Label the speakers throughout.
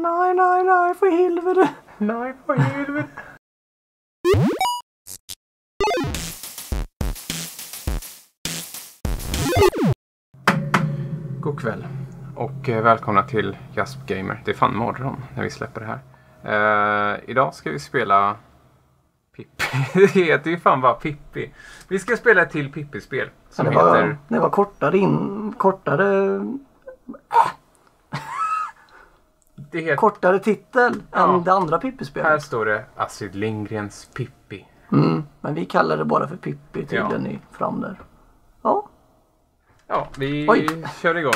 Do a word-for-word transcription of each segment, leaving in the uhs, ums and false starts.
Speaker 1: Nej, nej, nej, för helvete.
Speaker 2: Nej, för helvete. God kväll och välkomna till Jasp Gamer. Det är fan morgon när vi släpper det här. Uh, idag ska vi spela Pippi. Det heter ju fan bara Pippi. Vi ska spela ett till Pippi-spel som
Speaker 1: det var,
Speaker 2: heter...
Speaker 1: Det var kortare in... Kortare...
Speaker 2: Det heter...
Speaker 1: Kortare titel
Speaker 2: Ja.
Speaker 1: än det andra Pippi-spelet.
Speaker 2: Här står det Astrid Lindgrens Pippi.
Speaker 1: Mm, men vi kallar det bara för Pippi tydligen
Speaker 2: Ja.
Speaker 1: i fram där. Ja.
Speaker 2: Ja, vi
Speaker 1: Oj.
Speaker 2: kör igång.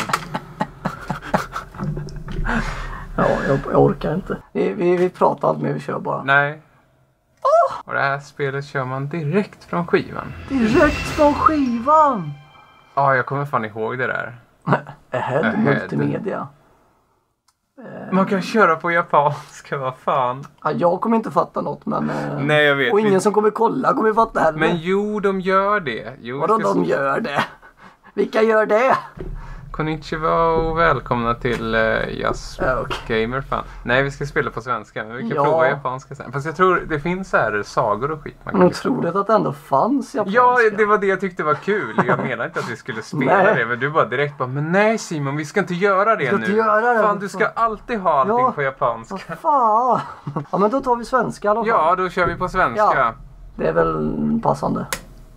Speaker 1: Ja, jag, jag orkar inte. Vi, vi, vi pratar allt med vi kör bara.
Speaker 2: Nej. Och det här spelet kör man direkt från skivan.
Speaker 1: Direkt från skivan!
Speaker 2: Ja, jag kommer fan ihåg det där.
Speaker 1: Ahead,
Speaker 2: Ahead.
Speaker 1: multimedia.
Speaker 2: Man kan köra på japanska, vad fan.
Speaker 1: Ja, jag kommer inte fatta något, men... eh,
Speaker 2: Nej, jag vet.
Speaker 1: Och ingen
Speaker 2: Vi-
Speaker 1: som kommer kolla kommer fatta heller.
Speaker 2: Men jo, de gör det. Jo,
Speaker 1: Vadå
Speaker 2: ska-
Speaker 1: de gör det? Vilka gör det?
Speaker 2: Konnichiwa och välkomna till uh, Jasp
Speaker 1: Ja, okej.
Speaker 2: Gamer fan. Nej, vi ska spela på svenska, men vi kan
Speaker 1: Ja.
Speaker 2: prova japanska sen. Fast jag tror det finns så här sagor och skit man kan
Speaker 1: Men otroligt att det ändå fanns japanska.
Speaker 2: Ja, det var det jag tyckte var kul. Jag menar inte att vi skulle spela
Speaker 1: Nej.
Speaker 2: det, men du bara direkt bara, men nej Simon, vi ska inte göra det
Speaker 1: ska
Speaker 2: nu.
Speaker 1: inte göra det.
Speaker 2: Fan, du ska alltid ha allting
Speaker 1: Ja.
Speaker 2: på japanska.
Speaker 1: Vad fan? Ja, men då tar vi svenska i alla fall.
Speaker 2: Ja, då kör vi på svenska.
Speaker 1: Ja. Det är väl passande.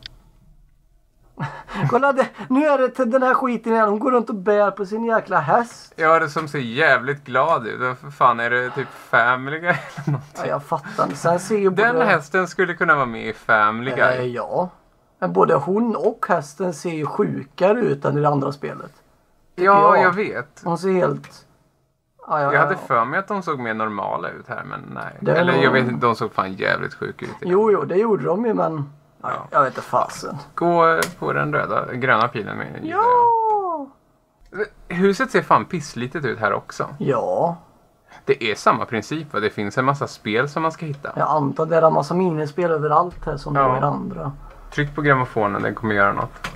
Speaker 1: Kolla, det, nu är det till den här skiten igen. Hon går runt och bär på sin jäkla häst.
Speaker 2: Ja, det som ser jävligt glad ut. För fan, är det typ Family Guy eller
Speaker 1: Ja,
Speaker 2: någonting?
Speaker 1: jag fattar inte. Sen ser ju
Speaker 2: Den
Speaker 1: både...
Speaker 2: hästen skulle kunna vara med i Family
Speaker 1: Eh,
Speaker 2: Guy.
Speaker 1: ja. Men både hon och hästen ser ju sjukare ut än i det andra spelet.
Speaker 2: Ja,
Speaker 1: jag.
Speaker 2: jag vet.
Speaker 1: Hon ser helt... Ja, ja,
Speaker 2: Jag hade
Speaker 1: ja.
Speaker 2: för mig att de såg mer normala ut här, men nej.
Speaker 1: Det är
Speaker 2: Eller
Speaker 1: nog-
Speaker 2: jag vet inte, de såg fan jävligt sjuka ut.
Speaker 1: Jo, jo, det gjorde de ju, men... Ja.
Speaker 2: Ja.
Speaker 1: Jag vet inte fasen.
Speaker 2: Gå på den röda, gröna pilen med. gillar
Speaker 1: Ja!
Speaker 2: jag. Huset ser fan pisslitet ut här också.
Speaker 1: Ja.
Speaker 2: Det är samma princip, va? Det finns en massa spel som man ska hitta.
Speaker 1: Jag antar att det är en massa minispel överallt här som
Speaker 2: Ja.
Speaker 1: det var i det andra.
Speaker 2: Tryck på grammofonen, den kommer göra något.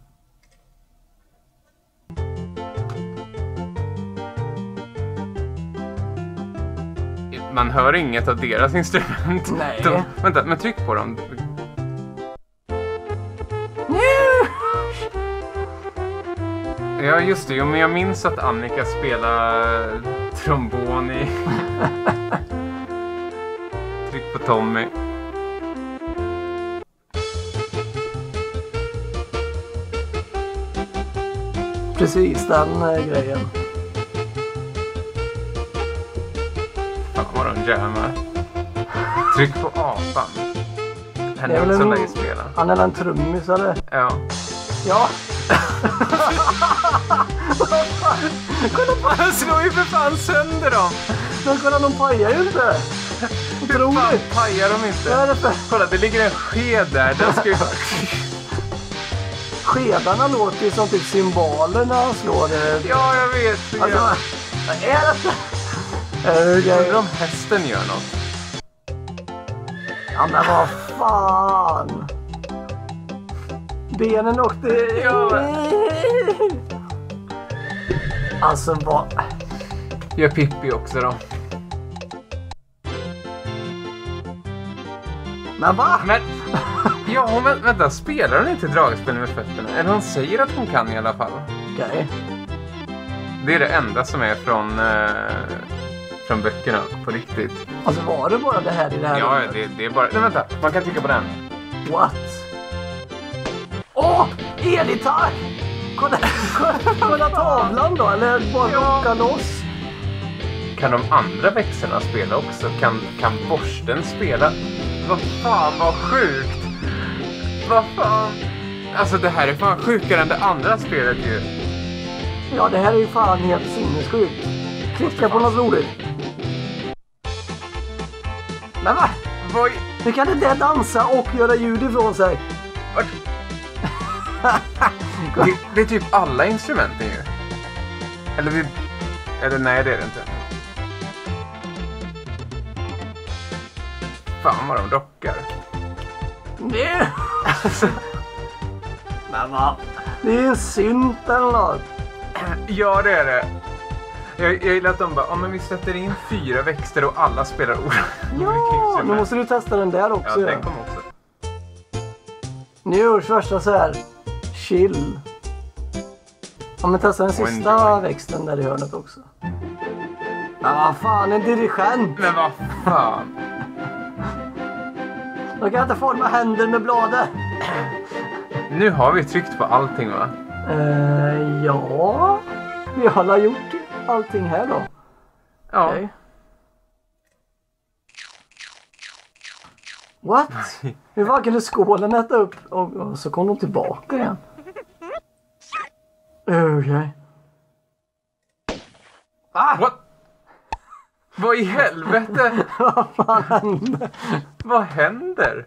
Speaker 2: Man hör inget av deras instrument.
Speaker 1: Nej.
Speaker 2: De, vänta, men tryck på dem. Ja, just det. Jo, men jag minns att Annika spelar trombon i... Tryck på Tommy.
Speaker 1: Precis den eh, grejen.
Speaker 2: Fan vad de jammar. Tryck på apan. Henne
Speaker 1: Det är väl
Speaker 2: också
Speaker 1: en-
Speaker 2: lär ju spela.
Speaker 1: Han är en trummis eller?
Speaker 2: Ja.
Speaker 1: Ja.
Speaker 2: Han slår ju för fan sönder dem.
Speaker 1: Men kolla, de pajar ju inte.
Speaker 2: Hur fan
Speaker 1: Otroligt.
Speaker 2: pajar de
Speaker 1: Vad är
Speaker 2: inte?
Speaker 1: det för...
Speaker 2: Kolla, det ligger en sked där. Den ska ju...
Speaker 1: Skedarna låter ju som typ cymbaler när han slår det.
Speaker 2: Ja, jag vet.
Speaker 1: Alltså,
Speaker 2: Jag
Speaker 1: vad är det? Är
Speaker 2: undrar om hästen gör något.
Speaker 1: Ja, men vad fan. Benen åkte...
Speaker 2: Ja.
Speaker 1: Alltså vad...
Speaker 2: Gör Pippi också då.
Speaker 1: Men va?
Speaker 2: Men... Ja, men vänta. Spelar hon inte dragspel med fötterna? Eller hon säger att hon kan i alla fall.
Speaker 1: Okej.
Speaker 2: Det är det enda som är från... Eh, från böckerna på riktigt.
Speaker 1: Alltså var det bara det här i det här
Speaker 2: Ja,
Speaker 1: rummet?
Speaker 2: det, det är bara... Nej, vänta. Man kan trycka på den.
Speaker 1: What? Åh! Elgitarr! Kolla, kolla, kolla tavlan då, eller bara
Speaker 2: Ja.
Speaker 1: rocka loss.
Speaker 2: Kan de andra växlarna spela också? Kan, kan borsten spela? Vad fan, vad sjukt! Vad fan? Alltså det här är fan sjukare än det andra spelet ju.
Speaker 1: Ja, det här är ju fan helt sinnessjukt. Klicka på något roligt. Men va?
Speaker 2: Vad...
Speaker 1: Hur kan det där dansa och göra ljud ifrån sig?
Speaker 2: Vart... det, det är typ alla instrumenten ju. Eller det... Eller nej, det är det inte. Fan vad de rockar.
Speaker 1: Det... Men va? Det är en synt eller något.
Speaker 2: Ja, det är det. Jag, jag gillar att de bara, om oh, vi sätter in fyra växter och alla spelar ord.
Speaker 1: Ja, nu måste du testa den där också.
Speaker 2: Ja, den kommer också.
Speaker 1: Nu första så här. Chill. Ja, men testa den sista
Speaker 2: enjoy.
Speaker 1: växten där i hörnet också. Ja, vad fan, en dirigent.
Speaker 2: Men vad fan.
Speaker 1: Jag kan inte forma händer med bladet.
Speaker 2: Nu har vi tryckt på allting, va?
Speaker 1: Uh, ja, vi har alla gjort allting här då.
Speaker 2: Ja.
Speaker 1: Okay. What? Hur var kunde skålen äta upp? Och, och så kom de tillbaka igen. Okej. Okay.
Speaker 2: Ah! What? Vad i helvete?
Speaker 1: Vad fan hände?
Speaker 2: Vad händer?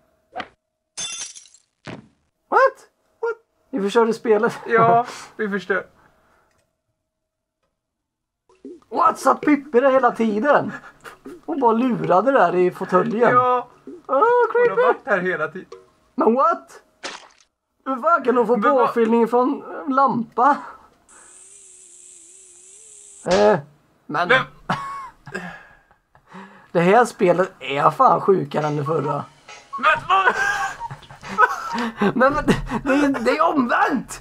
Speaker 1: What? What? Vi förstörde spelet.
Speaker 2: Ja, vi förstör.
Speaker 1: What? Satt Pippi där hela tiden? Hon bara lurade där i fåtöljen.
Speaker 2: Ja.
Speaker 1: Oh,
Speaker 2: Hon har varit här hela tiden.
Speaker 1: Men what? Hur fan kan hon få påfyllning från lampa? Eh, men...
Speaker 2: Men...
Speaker 1: Det här spelet är fan sjukare än det förra.
Speaker 2: Men vad?
Speaker 1: Men, men det, det, är, det är omvänt!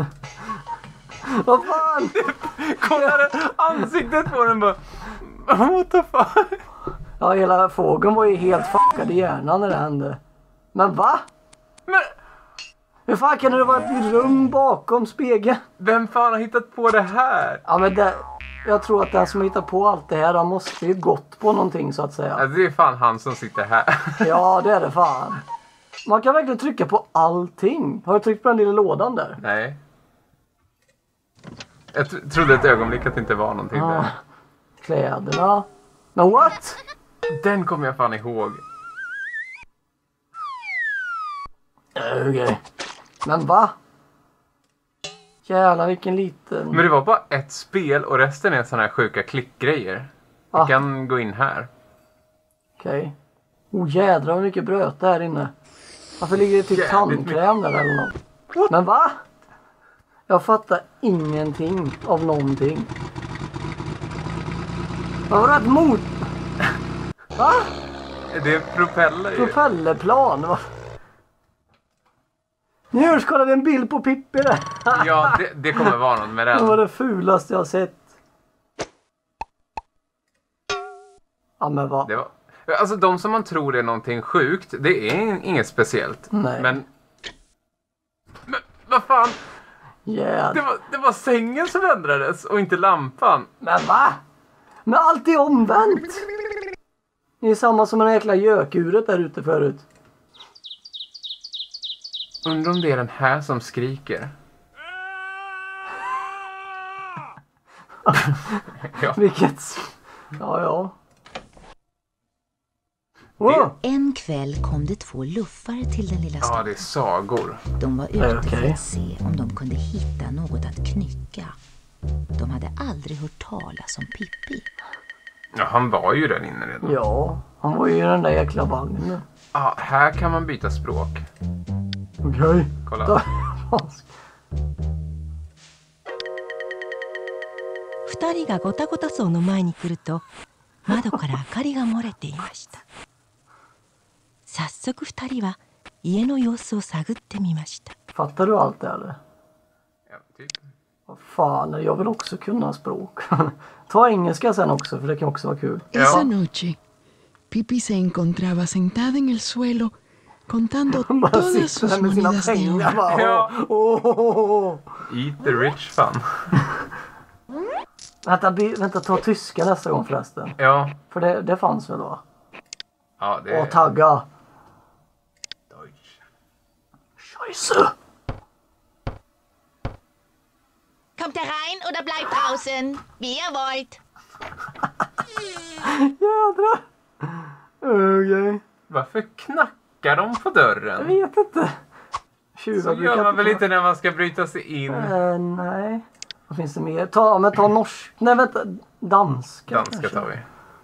Speaker 1: Vad fan?
Speaker 2: Kolla ansiktet på den bara... What the fuck?
Speaker 1: Ja, hela fågeln var ju helt fuckad i hjärnan när det hände. Men va?
Speaker 2: Men...
Speaker 1: Hur fan kan det vara ett rum bakom spegeln?
Speaker 2: Vem fan har hittat på det här?
Speaker 1: Ja, men det... Jag tror att den som hittar på allt det här, han måste ju gått på någonting så att säga.
Speaker 2: Alltså, det är fan han som sitter här.
Speaker 1: Ja, det är det fan. Man kan verkligen trycka på allting. Har du tryckt på den lilla lådan där?
Speaker 2: Nej. Jag t- trodde ett ögonblick att det inte var någonting
Speaker 1: Ja.
Speaker 2: där.
Speaker 1: Kläderna. Men what?
Speaker 2: Den kommer jag fan ihåg.
Speaker 1: Okej. Okay. Men va? Jävlar vilken liten...
Speaker 2: Men det var bara ett spel och resten är såna här sjuka klickgrejer.
Speaker 1: Ah.
Speaker 2: Vi kan gå in här.
Speaker 1: Okej. Okay. Oh jädrar vad mycket bröt här inne. Varför ligger det typ
Speaker 2: Jävligt
Speaker 1: tandkräm där eller något? What? Men va? Jag fattar ingenting av någonting. Vad var det ett mot? Va?
Speaker 2: Det är propeller ju.
Speaker 1: Propellerplan. Va? Nu ska kolla en bild på Pippi där.
Speaker 2: Ja, det, det kommer vara något med
Speaker 1: Det var
Speaker 2: den.
Speaker 1: det fulaste jag har sett. Ja men vad?
Speaker 2: Det var... Alltså de som man tror är någonting sjukt, det är inget speciellt.
Speaker 1: Nej.
Speaker 2: Men... Men vad fan?
Speaker 1: Yeah.
Speaker 2: Det var, det var sängen som ändrades och inte lampan.
Speaker 1: Men va? Men allt är omvänt. Det är samma som en jäkla gökuret där ute förut.
Speaker 2: Undrar om det är den här som skriker. Ja.
Speaker 1: Vilket... Ja, ja. Wow.
Speaker 3: En kväll kom det två luffare till den lilla
Speaker 2: Ja,
Speaker 3: staden.
Speaker 2: det är sagor.
Speaker 3: De var ute för
Speaker 1: Okej.
Speaker 3: att se om de kunde hitta något att knycka. De hade aldrig hört talas om Pippi.
Speaker 2: Ja, han var ju där inne redan.
Speaker 1: Ja, han var ju i den där jäkla vagnen.
Speaker 2: Ja, här kan man byta språk.
Speaker 1: Okej. Okay.
Speaker 2: Kolla.
Speaker 4: 二人がごたごた荘の前に来ると窓から明かりが漏れていました。早速二人は家の様子を探ってみました。
Speaker 1: Fattar du allt det eller?
Speaker 2: Ja, typ.
Speaker 1: Vad fan, jag vill också kunna språk. Ta engelska sen också, för det kan också vara kul.
Speaker 5: Esa noche, Pippi se encontraba sentada en el suelo contando
Speaker 1: Bara
Speaker 5: todas
Speaker 1: sitter
Speaker 5: sus
Speaker 1: där med sina
Speaker 5: monedas de
Speaker 1: pengar.
Speaker 5: oro.
Speaker 1: Bara,
Speaker 2: Ja.
Speaker 1: åh, åh, åh, åh.
Speaker 2: Eat the rich fan.
Speaker 1: Vänta, by, vänta, ta tyska nästa gång förresten.
Speaker 2: Ja.
Speaker 1: För det, det fanns väl då?
Speaker 2: Ja, det är...
Speaker 1: Och tagga.
Speaker 2: Deutsch.
Speaker 1: Scheisse.
Speaker 6: Kommt herein oder bleibt draußen, wie ihr wollt.
Speaker 1: Jädrar. Okej.
Speaker 2: Varför knackar de på
Speaker 1: Jag
Speaker 2: dörren?
Speaker 1: vet inte. Tjuvar
Speaker 2: Så
Speaker 1: brukar
Speaker 2: gör man väl
Speaker 1: ta-
Speaker 2: inte när man ska bryta sig in.
Speaker 1: Eh, nej. Vad finns det mer? Ta, men ta norsk. Nej vänta. Danska.
Speaker 2: Danska
Speaker 1: kanske.
Speaker 2: tar vi.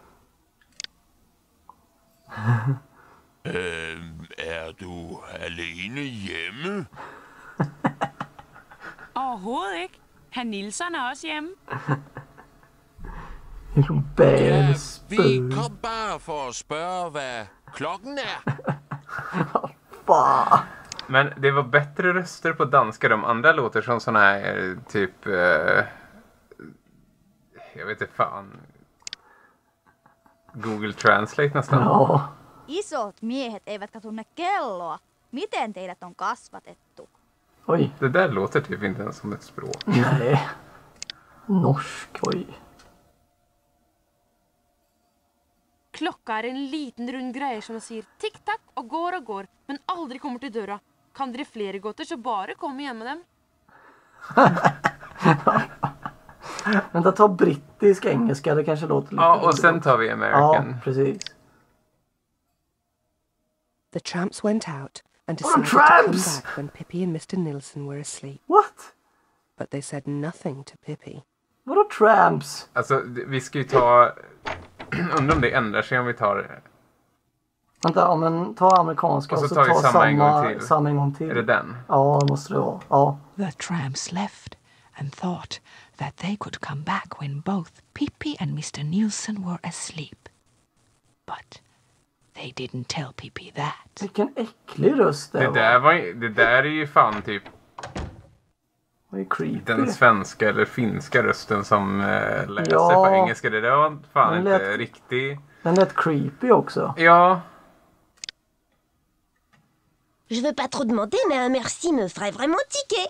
Speaker 7: Øhm, er du alene hjemme?
Speaker 8: Overhovedet ikke. Herr Nilsson er også hjemme.
Speaker 7: Ja, vi
Speaker 1: Bälsbur.
Speaker 7: kom bara för att spørge, vad klockan är.
Speaker 1: Fan.
Speaker 2: Men det var bättre röster på danska. De andra låter som såna här typ... Eh, jag vet inte fan. Google Translate nästan.
Speaker 1: Ja.
Speaker 8: Isot miehet eivätkä tunne kelloa. Miten teidät on kasvatettu?
Speaker 1: Oj.
Speaker 2: Det där låter typ inte ens som ett språk.
Speaker 1: Nej. Norsk, oj.
Speaker 9: Klokka är en liten rund grej som säger tick-tack och går och går, men aldrig kommer till dörra. Kan dere flere gåter så bara kom igen med dem.
Speaker 1: Vänta, ta brittisk engelska, det kanske låter lite...
Speaker 2: Ja, och sen tar vi American.
Speaker 1: Ja, precis.
Speaker 10: The tramps went out and
Speaker 1: What
Speaker 10: decided to come
Speaker 1: tramps?
Speaker 10: back when Pippi and Mister Nilsson were asleep.
Speaker 1: What?
Speaker 10: But they said nothing to Pippi.
Speaker 1: Vadå tramps?
Speaker 2: Alltså, vi ska ju ta... Undrar om det ändrar sig om vi tar...
Speaker 1: Vänta, ja, men ta amerikanska
Speaker 2: Och
Speaker 1: och
Speaker 2: så
Speaker 1: så,
Speaker 2: tar vi
Speaker 1: ta
Speaker 2: samma
Speaker 1: samma,
Speaker 2: en gång till.
Speaker 1: samma en gång till.
Speaker 2: Är det den?
Speaker 1: Ja, det måste det vara. Ja.
Speaker 11: The tramps left and thought that they could come back when both Pippi and Mister Nilsson were asleep. But they didn't tell Pippi that.
Speaker 1: Vilken äcklig röst det,
Speaker 2: Det
Speaker 1: var.
Speaker 2: där, var, det där är ju fan typ
Speaker 1: Det är creepy.
Speaker 2: den svenska eller finska rösten som eh, läser
Speaker 1: Ja.
Speaker 2: på engelska. Det där var fan
Speaker 1: Den
Speaker 2: inte
Speaker 1: lät-
Speaker 2: riktigt...
Speaker 1: Den lät creepy också.
Speaker 2: Ja,
Speaker 12: Je veux pas trop demander, mais un merci me ferait vraiment tiquer.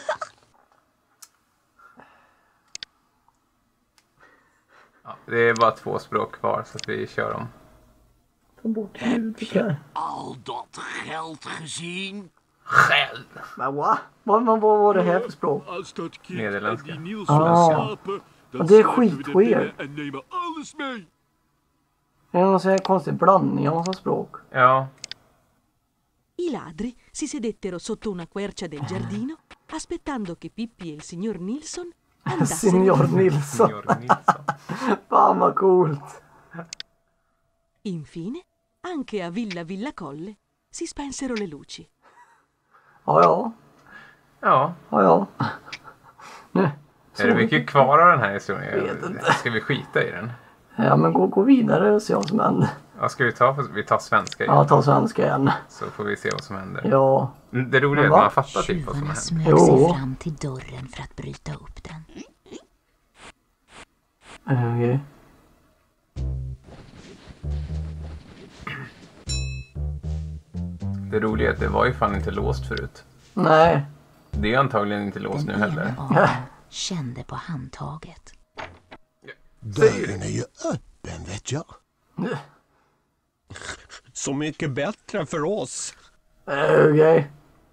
Speaker 2: ja, det är bara två språk kvar så att vi kör dem.
Speaker 1: Ta bort ljudet här.
Speaker 7: Al dat geld gezien?
Speaker 2: Själv!
Speaker 1: Men va? Vad, vad, vad var det här för språk?
Speaker 7: Als dat kind
Speaker 2: Nederlandska.
Speaker 7: en die Nielsen
Speaker 1: Ah.
Speaker 7: slapen,
Speaker 1: Ja,
Speaker 7: dan
Speaker 1: det är
Speaker 7: sluiten we er
Speaker 1: skitweird.
Speaker 7: binnen en nemen alles mee.
Speaker 1: Det är någon sån här konstig blandning av massa språk.
Speaker 2: Ja,
Speaker 13: I ladri si sedettero sotto una quercia del giardino, aspettando che Pippi e il signor Nilsson andassero.
Speaker 1: Signor Nilsson.
Speaker 2: Signor Nilsson.
Speaker 1: Fan vad coolt.
Speaker 13: Infine, anche a Villa Villa Colle si spensero le luci.
Speaker 1: Ja, ja.
Speaker 2: ja.
Speaker 1: Ja, ja. Nu.
Speaker 2: Är det mycket kvar av den här historien?
Speaker 1: Vet inte.
Speaker 2: Ska vi skita i den?
Speaker 1: Ja, men gå, gå vidare och se vad som händer.
Speaker 2: Vad ska vi ta? för- Vi tar svenska igen.
Speaker 1: Ja, ta svenska igen.
Speaker 2: Så får vi se vad som händer.
Speaker 1: Ja.
Speaker 2: Det roliga är
Speaker 1: Men
Speaker 2: att
Speaker 1: va?
Speaker 2: man fattar typ vad som
Speaker 3: Tjuvarna
Speaker 2: händer.
Speaker 3: smög sig
Speaker 1: Jo.
Speaker 3: fram till dörren för att bryta upp den.
Speaker 1: Okej.
Speaker 2: Det roliga är att det var ju fan inte låst förut.
Speaker 1: Nej.
Speaker 2: Det är antagligen inte låst nu
Speaker 3: Den
Speaker 2: heller.
Speaker 3: ena av dem kände på handtaget.
Speaker 7: Dörren är ju öppen, vet jag.
Speaker 14: Så mycket bättre för oss.
Speaker 1: Okej.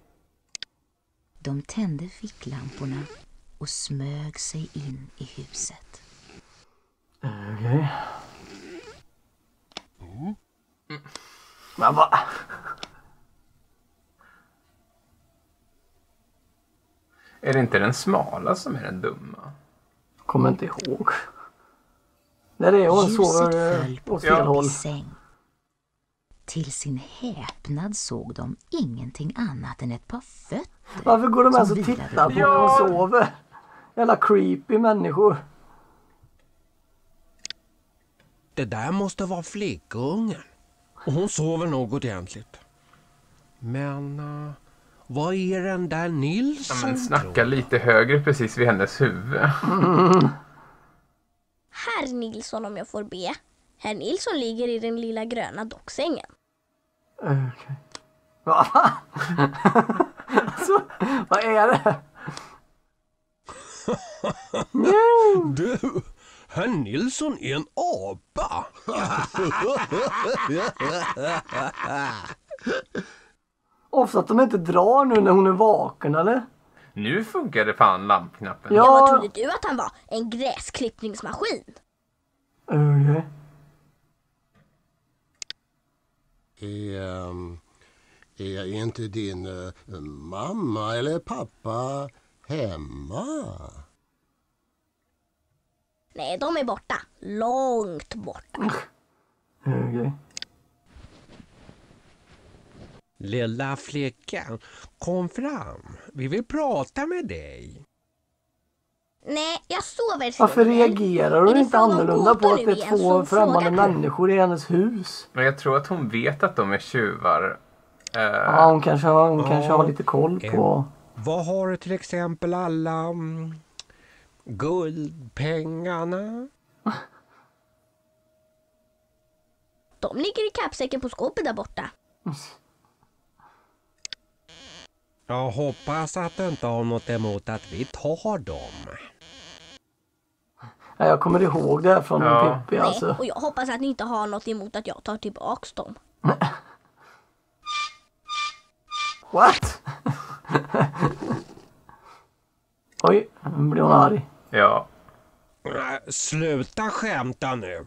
Speaker 3: De tände ficklamporna och smög sig in i huset.
Speaker 1: Okej. Men va?
Speaker 2: Är det inte den smala som är den dumma?
Speaker 1: Kommer inte ihåg. Där är hon sover
Speaker 3: föll
Speaker 1: eh,
Speaker 3: på
Speaker 1: åt fel håll.
Speaker 3: Pippis säng. Till sin häpnad såg de ingenting annat än ett par fötter.
Speaker 1: Varför går de ens
Speaker 3: som
Speaker 1: och
Speaker 3: vilade
Speaker 1: tittar på
Speaker 3: på
Speaker 1: när hon
Speaker 3: golvet.
Speaker 1: sover? Jävla creepy människor.
Speaker 14: Det där måste vara flickungen. Och hon sover nog ordentligt. Men uh, vad är den där
Speaker 2: Ja,
Speaker 14: Nilsson
Speaker 2: men snacka lite högre precis vid hennes huvud.
Speaker 12: Herr Nilsson, om jag får be. Herr Nilsson ligger i den lilla gröna docksängen.
Speaker 1: Okej. Va? Alltså, vad är det?
Speaker 14: Du, herr Nilsson är en apa.
Speaker 1: Ofta att de inte drar nu när hon är vaken, eller?
Speaker 2: Nu funkar det fan lampknappen.
Speaker 1: Ja.
Speaker 12: Ja, vad trodde du att han var? En gräsklippningsmaskin?
Speaker 1: Okej.
Speaker 15: Är, um, är inte din uh, mamma eller pappa hemma?
Speaker 12: Nej, de är borta. Långt borta.
Speaker 1: Okej.
Speaker 14: Lilla flickan, kom fram. Vi vill prata med dig.
Speaker 12: Nej, jag sover.
Speaker 1: Varför reagerar hon
Speaker 12: Är det
Speaker 1: inte
Speaker 12: fråga om
Speaker 1: annorlunda på
Speaker 12: gåtor
Speaker 1: att det
Speaker 12: nu
Speaker 1: är
Speaker 12: igen,
Speaker 1: två
Speaker 12: så
Speaker 1: främmande
Speaker 12: fråga på.
Speaker 1: människor i hennes hus?
Speaker 2: Men jag tror att hon vet att de är tjuvar. Uh...
Speaker 1: Ja, hon kanske har, hon
Speaker 14: Ja.
Speaker 1: kanske har lite koll på...
Speaker 14: Vad har du till exempel alla mm, guldpengarna?
Speaker 12: De ligger i kappsäcken på skåpet där borta.
Speaker 14: Jag hoppas att du inte har något emot att vi tar dem.
Speaker 1: Ja, jag kommer ihåg det här från
Speaker 2: Ja.
Speaker 1: en Pippi
Speaker 12: Nej,
Speaker 1: alltså.
Speaker 12: och jag hoppas att ni inte har något emot att jag tar tillbaks dem.
Speaker 1: What? Oj, nu blir hon arg.
Speaker 2: Ja.
Speaker 14: Äh, Sluta skämta nu.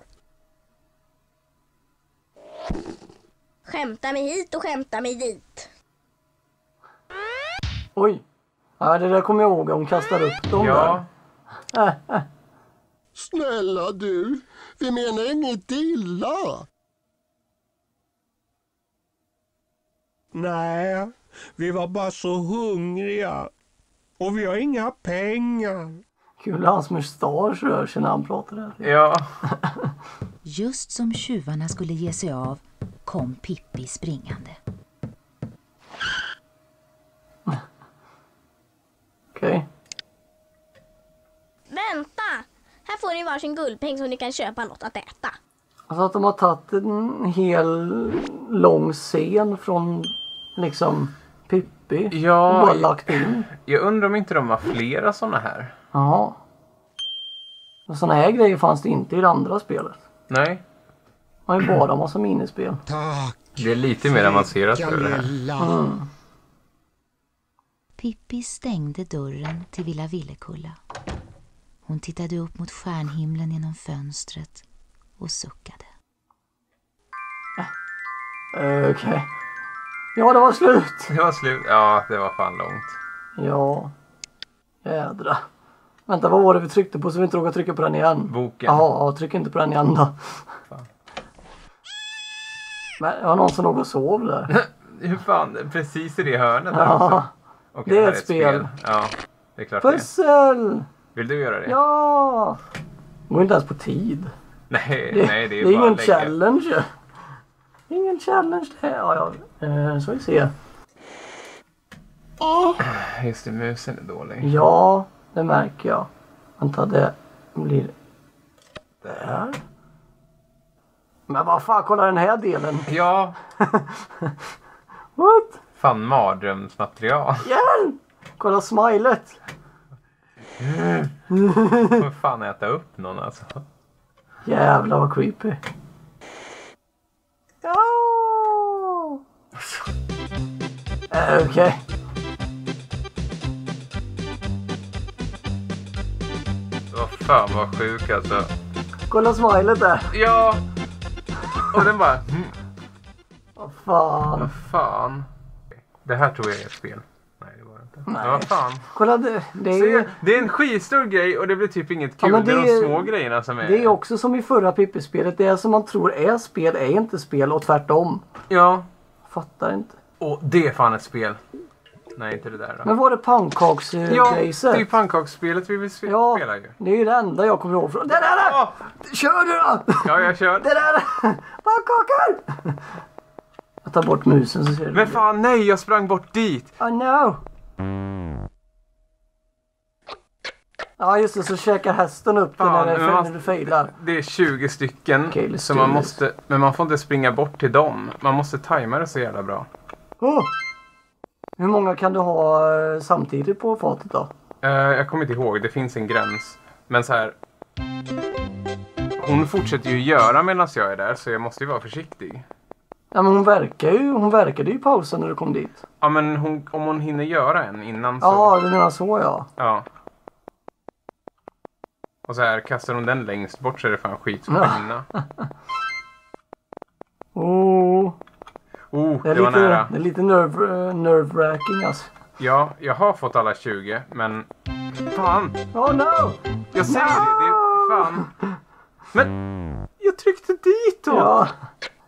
Speaker 12: Skämta mig hit och skämta mig dit.
Speaker 1: Oj. Ja, det där kommer jag ihåg. Hon kastar upp dem
Speaker 2: Ja.
Speaker 1: där. Äh, äh.
Speaker 15: Snälla du, vi menar inget illa.
Speaker 14: Nej, vi var bara så hungriga. Och vi har inga pengar.
Speaker 1: Kul, hans mustasch rör sig när han pratar där.
Speaker 2: Ja.
Speaker 3: Just som tjuvarna skulle ge sig av kom Pippi springande.
Speaker 1: Okej. Okay.
Speaker 12: Vänta! Här får ni varsin guldpeng så ni kan köpa något att äta.
Speaker 1: Alltså att de har tagit en hel lång scen från liksom Pippi
Speaker 2: Ja,
Speaker 1: och bara lagt in.
Speaker 2: Jag undrar om inte de har flera såna här.
Speaker 1: Ja. Och såna här grejer fanns det inte i det andra spelet.
Speaker 2: Nej.
Speaker 1: Man har ju bara massa minispel.
Speaker 14: Tack.
Speaker 2: Det är lite mer avancerat för det här.
Speaker 1: Mm.
Speaker 3: Pippi stängde dörren till Villa Villekulla. Hon tittade upp mot stjärnhimlen genom fönstret och suckade.
Speaker 1: Okej. Okay. Ja, det var slut.
Speaker 2: Det var slut. Ja, det var fan långt.
Speaker 1: Ja. Jädra. Vänta, vad var det vi tryckte på så vi inte råkade trycka på den igen?
Speaker 2: Boken.
Speaker 1: Ja, tryck inte på den igen då.
Speaker 2: Fan.
Speaker 1: Men det var någon som låg och sov där.
Speaker 2: Hur fan, precis i det hörnet där
Speaker 1: Ja.
Speaker 2: också. Okej,
Speaker 1: Det är
Speaker 2: här
Speaker 1: ett spel.
Speaker 2: Ja, det är klart det är.
Speaker 1: Pussel!
Speaker 2: Vill du göra det?
Speaker 1: Ja! Det går inte ens på tid.
Speaker 2: Nej,
Speaker 1: Det,
Speaker 2: nej, det är
Speaker 1: det är
Speaker 2: bara
Speaker 1: ingen
Speaker 2: att lägga.
Speaker 1: challenge. Ingen challenge det här. Ja, ja. Eh, så vi ser.
Speaker 2: Just det, musen är dålig.
Speaker 1: Ja, det märker jag. Vänta, det blir... Där. Men vad fan, kolla den här delen.
Speaker 2: Ja.
Speaker 1: What?
Speaker 2: Fan, mardrömsmaterial.
Speaker 1: Hjälp! Kolla smilet.
Speaker 2: Får fan äta upp någon alltså.
Speaker 1: Jävlar vad creepy. Ja! Eh, Okej. Okay.
Speaker 2: Vad fan vad sjuk alltså.
Speaker 1: Kolla smilet där.
Speaker 2: Ja. Och den bara... Mm.
Speaker 1: Vad fan.
Speaker 2: Vad fan. Det här tror jag är ett spel. Nej, det var det inte.
Speaker 1: Nej.
Speaker 2: Men vad fan.
Speaker 1: Kolla det. Det är,
Speaker 2: Se,
Speaker 1: ju,
Speaker 2: det är en skitstor grej och det blir typ inget kul.
Speaker 1: Ja, men
Speaker 2: det, är
Speaker 1: det
Speaker 2: de
Speaker 1: är-
Speaker 2: små grejerna som är...
Speaker 1: det är också som i förra Pippi-spelet. Det är som man tror är spel är inte spel och tvärtom.
Speaker 2: Ja.
Speaker 1: Fattar inte.
Speaker 2: Och det är fan ett spel. Nej, inte det där då.
Speaker 1: Men var det pannkaksgrejset?
Speaker 2: Ja, det är ju pannkaksspelet vi vill sp-
Speaker 1: Ja,
Speaker 2: spela ju.
Speaker 1: det är ju det enda jag kommer ihåg från. Det där är det! Kör du då!
Speaker 2: Ja, jag kör.
Speaker 1: Det där är det! Pannkakor! Jag tar bort musen så ser du.
Speaker 2: Men fan nej, jag sprang bort dit.
Speaker 1: Oh no! Ja just det, så käkar hästen upp den
Speaker 2: Fan,
Speaker 1: när
Speaker 2: men
Speaker 1: det-
Speaker 2: man-
Speaker 1: när du failar.
Speaker 2: Det är tjugo stycken.
Speaker 1: Okej, let's
Speaker 2: så
Speaker 1: do
Speaker 2: man
Speaker 1: this.
Speaker 2: måste, men man får inte springa bort till dem. Man måste tajma det så jävla bra.
Speaker 1: Oh. Hur många kan du ha eh, samtidigt på fatet då?
Speaker 2: Eh, jag kommer inte ihåg, det finns en gräns. Men så här. Hon fortsätter ju göra medan jag är där så jag måste ju vara försiktig.
Speaker 1: Ja men hon verkar ju, hon verkade ju i pausen när du kom dit.
Speaker 2: Ja men hon, om hon hinner göra en innan så...
Speaker 1: Ja, du menar så ja.
Speaker 2: Ja. Och så här, kastar hon den längst bort så är det fan skit som
Speaker 1: Ja.
Speaker 2: hinna.
Speaker 1: Oh.
Speaker 2: Oh,
Speaker 1: Det är
Speaker 2: det var
Speaker 1: lite,
Speaker 2: nära.
Speaker 1: det är lite nerve, nerve-wracking alltså.
Speaker 2: Ja, jag har fått alla tjugo, men... Fan!
Speaker 1: Oh no!
Speaker 2: Jag säger det, det är fan... Men... Jag tryckte dit då!
Speaker 1: Ja.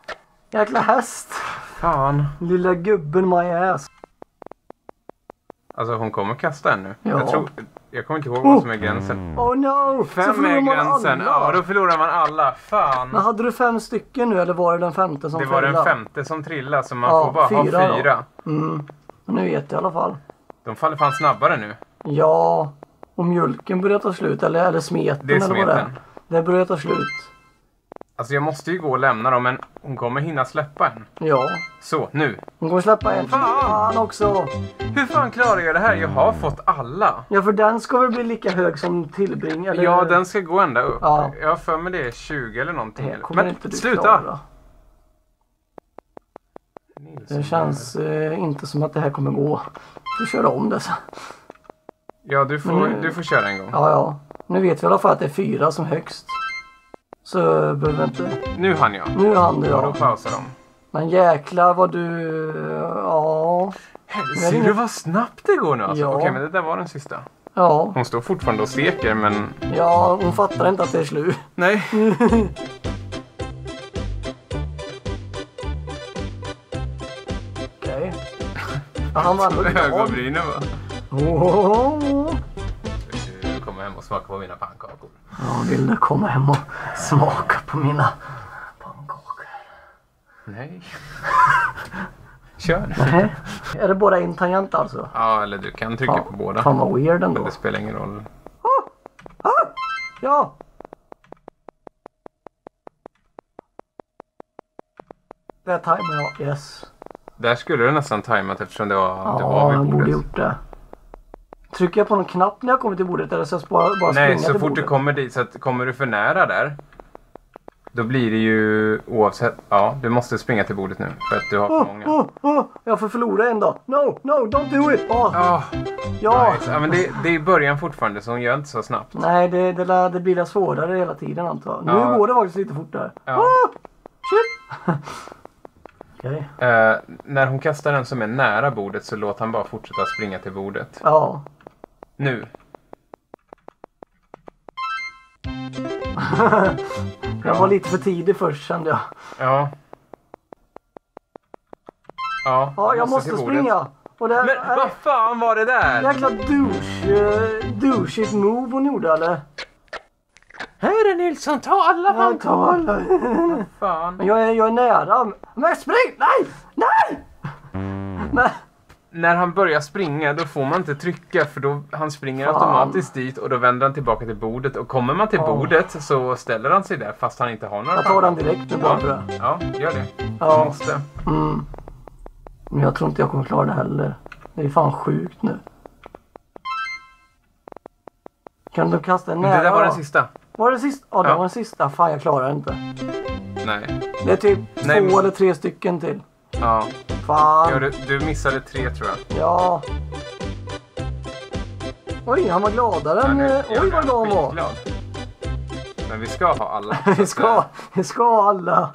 Speaker 1: Jäkla häst.
Speaker 2: Fan.
Speaker 1: Lilla gubben my ass.
Speaker 2: Alltså hon kommer kasta en nu.
Speaker 1: Ja.
Speaker 2: Jag, tror, jag kommer inte ihåg vad som är gränsen.
Speaker 1: Oh no!
Speaker 2: Fem är gränsen. Ja, då förlorar man alla. Fan.
Speaker 1: Men hade du fem stycken nu eller var det den femte som
Speaker 2: trillade? Det var
Speaker 1: trillade?
Speaker 2: den femte som trillade så man
Speaker 1: ja,
Speaker 2: får bara
Speaker 1: fyra
Speaker 2: ha fyra.
Speaker 1: Mm. Nu vet jag i alla fall.
Speaker 2: De faller fan snabbare nu.
Speaker 1: Ja, och mjölken börjar ta slut. Eller, eller smeten.
Speaker 2: Det är
Speaker 1: eller vad det är.
Speaker 2: smeten.
Speaker 1: Det börjar ta slut.
Speaker 2: Alltså jag måste ju gå och lämna dem men hon kommer hinna släppa en.
Speaker 1: Ja.
Speaker 2: Så, nu.
Speaker 1: Hon kommer släppa en.
Speaker 2: Fan!
Speaker 1: Fan också.
Speaker 2: Hur fan klarar jag det här? Jag har fått alla.
Speaker 1: Ja, för den ska väl bli lika hög som tillbring? Eller?
Speaker 2: Ja, den ska gå ända upp.
Speaker 1: Ja.
Speaker 2: Jag har för mig det är tjugo eller någonting.
Speaker 1: Det kommer
Speaker 2: men
Speaker 1: inte du
Speaker 2: sluta!
Speaker 1: klara. Det känns eh, inte som att det här kommer gå. Du får köra om det så.
Speaker 2: Ja, du får,
Speaker 1: nu,
Speaker 2: du får köra en gång.
Speaker 1: Ja, ja. Nu vet vi i alla fall att det är fyra som högst. Så behöver inte...
Speaker 2: Nu hann jag.
Speaker 1: Nu hann du, ja.
Speaker 2: Och då pausar de.
Speaker 1: Men jäklar vad du... Ja...
Speaker 2: Ser du vad snabbt det går nu alltså?
Speaker 1: Ja.
Speaker 2: Okej, men det där var den sista.
Speaker 1: Ja.
Speaker 2: Hon står fortfarande och steker, men...
Speaker 1: Ja, hon fattar inte att det är slut.
Speaker 2: Nej.
Speaker 1: Okej. Ja, han var ändå glad.
Speaker 2: Ögonbrynen va?
Speaker 1: Oh.
Speaker 2: Du kommer hem och smaka på mina pannkakor.
Speaker 1: Ja, vill du komma hem och smaka på mina pannkakor?
Speaker 2: Nej. Kör.
Speaker 1: Nej. Är det bara en tangent alltså?
Speaker 2: Ja, eller du kan trycka
Speaker 1: fan,
Speaker 2: på båda.
Speaker 1: Fan vad weird ändå.
Speaker 2: Men det spelar ingen roll.
Speaker 1: Ah! Ah! Ja! Det tajmar jag, yes.
Speaker 2: Där skulle du nästan tajmat eftersom det var,
Speaker 1: Ja,
Speaker 2: det var vid
Speaker 1: jag
Speaker 2: bordet.
Speaker 1: borde gjort det. Trycker jag på någon knapp när jag kommer till bordet eller så jag bara, bara
Speaker 2: Nej,
Speaker 1: springa
Speaker 2: så
Speaker 1: till
Speaker 2: fort
Speaker 1: bordet?
Speaker 2: du kommer dit, så att kommer du för nära där, då blir det ju oavsett, ja, du måste springa till bordet nu för att du har för
Speaker 1: Oh,
Speaker 2: många.
Speaker 1: oh, oh. Jag får förlora en då. No, no, don't do it. Oh.
Speaker 2: Oh,
Speaker 1: Ja.
Speaker 2: nice. Ja, men det, det är i början fortfarande så hon gör inte så snabbt.
Speaker 1: Nej, det, det, lär, det blir svårare hela tiden antar jag. Nu
Speaker 2: Ja.
Speaker 1: går det faktiskt lite fortare.
Speaker 2: Ja.
Speaker 1: Oh, shit. Okej.
Speaker 2: Eh, när hon kastar den som är nära bordet så låter han bara fortsätta springa till bordet.
Speaker 1: Ja.
Speaker 2: Nu.
Speaker 1: Jag var lite för tidig först kände jag.
Speaker 2: Ja. Ja,
Speaker 1: Ja, jag
Speaker 2: måste
Speaker 1: måste
Speaker 2: till bordet.
Speaker 1: springa. Och det,
Speaker 2: Men vad fan var det där?
Speaker 1: Jäkla douche, uh, douchigt move hon gjorde eller?
Speaker 2: Hörru Nilsson, ta alla
Speaker 1: Jag tar alla.
Speaker 2: Fan.
Speaker 1: Men jag är, jag är nära. Men spring! Nej! Nej! Men,
Speaker 2: När han börjar springa då får man inte trycka för då han springer
Speaker 1: Fan.
Speaker 2: automatiskt dit och då vänder han tillbaka till bordet och kommer man till
Speaker 1: Ja.
Speaker 2: bordet så ställer han sig där fast han inte har några
Speaker 1: jag tar den
Speaker 2: pannkakor.
Speaker 1: direkt nu bara för det.
Speaker 2: Ja, gör det.
Speaker 1: Ja.
Speaker 2: Du måste.
Speaker 1: Mm. Men jag tror inte jag kommer klara det heller. Det är fan sjukt nu. Kan du kasta en
Speaker 2: Men
Speaker 1: nära
Speaker 2: det där var
Speaker 1: då?
Speaker 2: den sista.
Speaker 1: Var det sista? Ja, det
Speaker 2: Ja.
Speaker 1: var den sista. Fan, jag klarar inte.
Speaker 2: Nej.
Speaker 1: Det är typ
Speaker 2: Nej,
Speaker 1: två
Speaker 2: men-
Speaker 1: eller tre stycken till.
Speaker 2: Ja.
Speaker 1: Fan.
Speaker 2: ja du, du missade tre tror jag.
Speaker 1: Ja. Oj, han var gladare än...
Speaker 2: Ja, nu-
Speaker 1: eh,
Speaker 2: jag
Speaker 1: Oj,
Speaker 2: är
Speaker 1: vad glad han var.
Speaker 2: skitglad. Men vi ska ha alla.
Speaker 1: Vi ska, vi ska ha alla.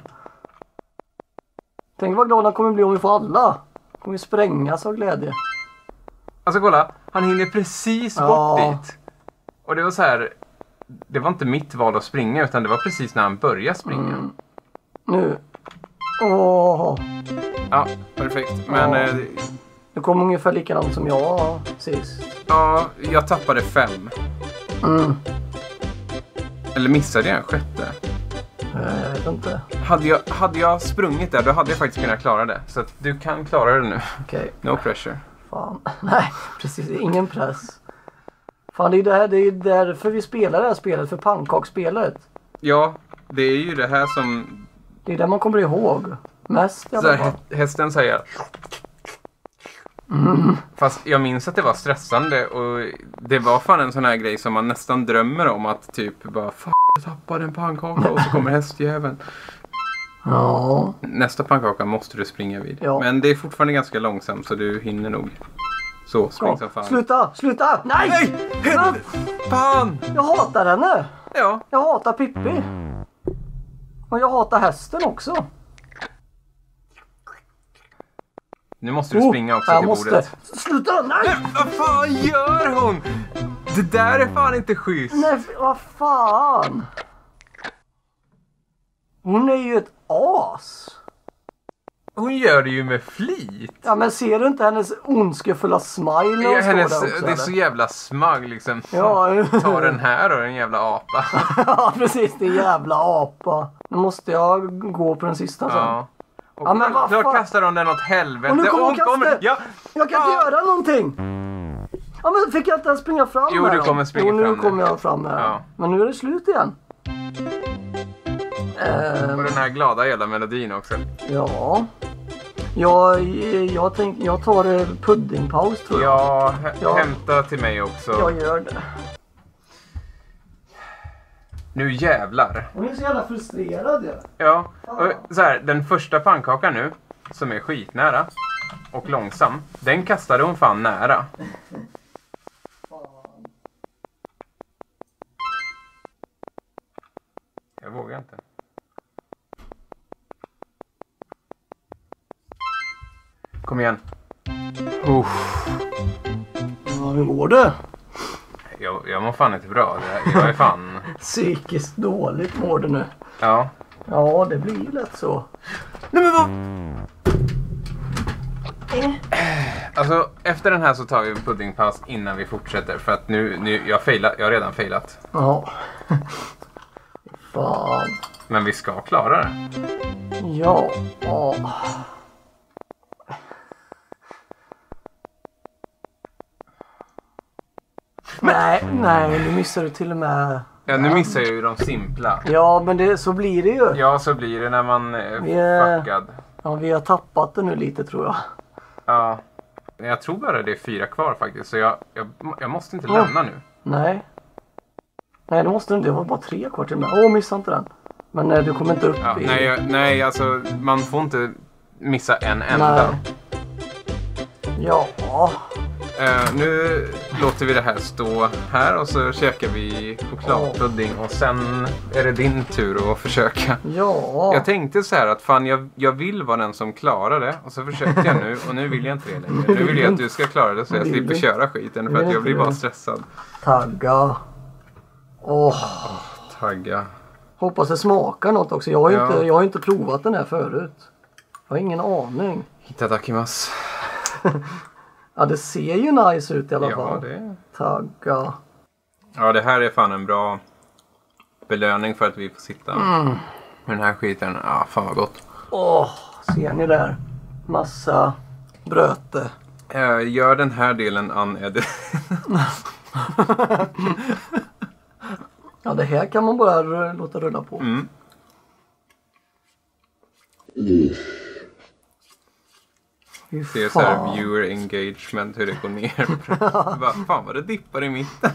Speaker 1: Tänk vad glad han kommer bli om vi får alla. Kommer vi sprängas av glädje.
Speaker 2: Alltså kolla, han hinner precis
Speaker 1: Ja.
Speaker 2: bort dit. Och det var så här. Det var inte mitt val att springa utan det var precis när han började springa.
Speaker 1: Mm. Nu. Åh.
Speaker 2: Ja, perfekt. Men
Speaker 1: Ja.
Speaker 2: eh,
Speaker 1: Det kom ungefär likadant som jag sist.
Speaker 2: ja, jag tappade fem.
Speaker 1: Mm.
Speaker 2: Eller missade jag en sjätte?
Speaker 1: Jag vet inte.
Speaker 2: Hade jag, hade jag sprungit där då hade jag faktiskt kunnat klara det. Så att du kan klara det nu.
Speaker 1: Okej.
Speaker 2: No pressure.
Speaker 1: Fan. Nej, precis. Ingen press. Fan, det är, det här, det är därför vi spelar det här spelet. För pannkaksspelet.
Speaker 2: Ja, det är ju det här som
Speaker 1: Det är det man kommer ihåg. Mest i
Speaker 2: så
Speaker 1: alla
Speaker 2: här,
Speaker 1: fall.
Speaker 2: hä- hästen säger.
Speaker 1: Mm.
Speaker 2: Fast jag minns att det var stressande och det var fan en sån här grej som man nästan drömmer om att typ bara fan jag tappade en pannkaka och så kommer hästjäveln.
Speaker 1: Ja.
Speaker 2: Nästa pannkaka måste du springa vid.
Speaker 1: Ja.
Speaker 2: Men det är fortfarande ganska långsamt så du hinner nog. Så, spring som fan.
Speaker 1: Sluta! Sluta! Nej!
Speaker 2: Nej! Fan!
Speaker 1: Jag hatar henne!
Speaker 2: Ja.
Speaker 1: Jag hatar Pippi. Och jag hatar hästen också.
Speaker 2: Nu måste du
Speaker 1: Oh,
Speaker 2: springa också
Speaker 1: jag
Speaker 2: till
Speaker 1: måste.
Speaker 2: bordet.
Speaker 1: Sluta! Nej!
Speaker 2: Vad fan gör hon? Det där är fan inte schysst.
Speaker 1: Nej, vad fan! Hon är ju ett as.
Speaker 2: Hon gör det ju med flit.
Speaker 1: Ja, men ser du inte hennes ondskefulla smile när hon
Speaker 2: Ja,
Speaker 1: står
Speaker 2: hennes,
Speaker 1: där också,
Speaker 2: det är så
Speaker 1: eller?
Speaker 2: jävla smag liksom.
Speaker 1: Ja.
Speaker 2: Ta den här och en jävla apa.
Speaker 1: Ja, precis. Det är jävla apa. Nu måste jag gå på den sista sen.
Speaker 2: Ja. Och
Speaker 1: Ja, men vad
Speaker 2: då
Speaker 1: fan?
Speaker 2: kastar hon den åt helvete.
Speaker 1: Och nu kommer hon kasta.
Speaker 2: Ja.
Speaker 1: Jag kan inte
Speaker 2: Ja.
Speaker 1: göra någonting. Ja, men fick jag inte ens springa fram
Speaker 2: Jo,
Speaker 1: här
Speaker 2: du
Speaker 1: då?
Speaker 2: kommer springa
Speaker 1: jo, nu
Speaker 2: fram
Speaker 1: kommer
Speaker 2: där.
Speaker 1: jag fram här.
Speaker 2: Ja.
Speaker 1: Men nu är det slut igen. Ehm,
Speaker 2: Och den här glada jävla melodin också.
Speaker 1: ja. Jag, jag, tänk, jag tar en puddingpaus tror jag.
Speaker 2: Ja, hä-
Speaker 1: Ja.
Speaker 2: hämta till mig också.
Speaker 1: Jag gör det.
Speaker 2: Nu jävlar.
Speaker 1: Hon är så jävla frustrerad. Ja.
Speaker 2: Ja, och så här, den första pannkakan nu, som är skitnära och långsam, den kastade hon fan nära. Jag vågar inte. Kom igen. Uff.
Speaker 1: Ja, hur går det?
Speaker 2: Jag, jag mår fan inte bra. Det- Jag är fan...
Speaker 1: Psykiskt dåligt mår det nu.
Speaker 2: Ja.
Speaker 1: Ja, det blir lätt så.
Speaker 2: Nej men vad? Alltså, efter den här så tar vi en puddingpaus innan vi fortsätter. För att nu, nu jag, failat, jag har redan failat.
Speaker 1: Ja. Fan.
Speaker 2: Men vi ska klara det.
Speaker 1: Ja. Ja. Nej, nej, nu missar du till och med...
Speaker 2: Ja, nu missar jag ju de simpla.
Speaker 1: Ja, men det, så blir det ju.
Speaker 2: Ja, så blir det när man är
Speaker 1: Vi är-
Speaker 2: fuckad.
Speaker 1: Ja, vi har tappat det nu lite tror jag.
Speaker 2: Ja. Jag tror bara det är fyra kvar faktiskt. Så jag, jag, jag måste inte
Speaker 1: Ja.
Speaker 2: lämna nu.
Speaker 1: Nej. Nej, det måste du inte. Det var bara tre kvar till och med. Åh, missa inte den. Men nej, du kommer inte upp
Speaker 2: Ja,
Speaker 1: i...
Speaker 2: nej, jag, nej, alltså man får inte missa en enda.
Speaker 1: Nej. Ja.
Speaker 2: Eh, nu låter vi det här stå här och så käkar vi chokladpudding och sen är det din tur att försöka.
Speaker 1: Ja.
Speaker 2: Jag tänkte så här att fan jag, jag vill vara den som klarar det och så försökte jag nu och nu vill jag inte det längre. Nu vill jag att du ska klara det så jag
Speaker 1: Vill
Speaker 2: slipper
Speaker 1: du?
Speaker 2: köra skiten för
Speaker 1: Vill
Speaker 2: att jag blir
Speaker 1: inte
Speaker 2: bara
Speaker 1: du?
Speaker 2: stressad.
Speaker 1: Tagga. Åh.
Speaker 2: Tagga.
Speaker 1: Hoppas det smakar något också. Jag har ju
Speaker 2: Ja.
Speaker 1: inte, jag har inte provat den här förut. Jag har ingen aning.
Speaker 2: Itadakimasu.
Speaker 1: Ja, det ser ju nice ut i alla
Speaker 2: Ja,
Speaker 1: fall.
Speaker 2: det-
Speaker 1: Tagga.
Speaker 2: Ja, det här är fan en bra belöning för att vi får sitta
Speaker 1: Mm.
Speaker 2: med den här skiten. Ja, fan vad gott.
Speaker 1: Åh, ser ni där? Massa bröte.
Speaker 2: Eh, gör den här delen unedited.
Speaker 1: Ja, det här kan man bara r- låta rulla på.
Speaker 2: Mm.
Speaker 1: Fy
Speaker 2: Se så här
Speaker 1: fan.
Speaker 2: viewer engagement hur det går ner. Bara, fan vad det dippar i mitten.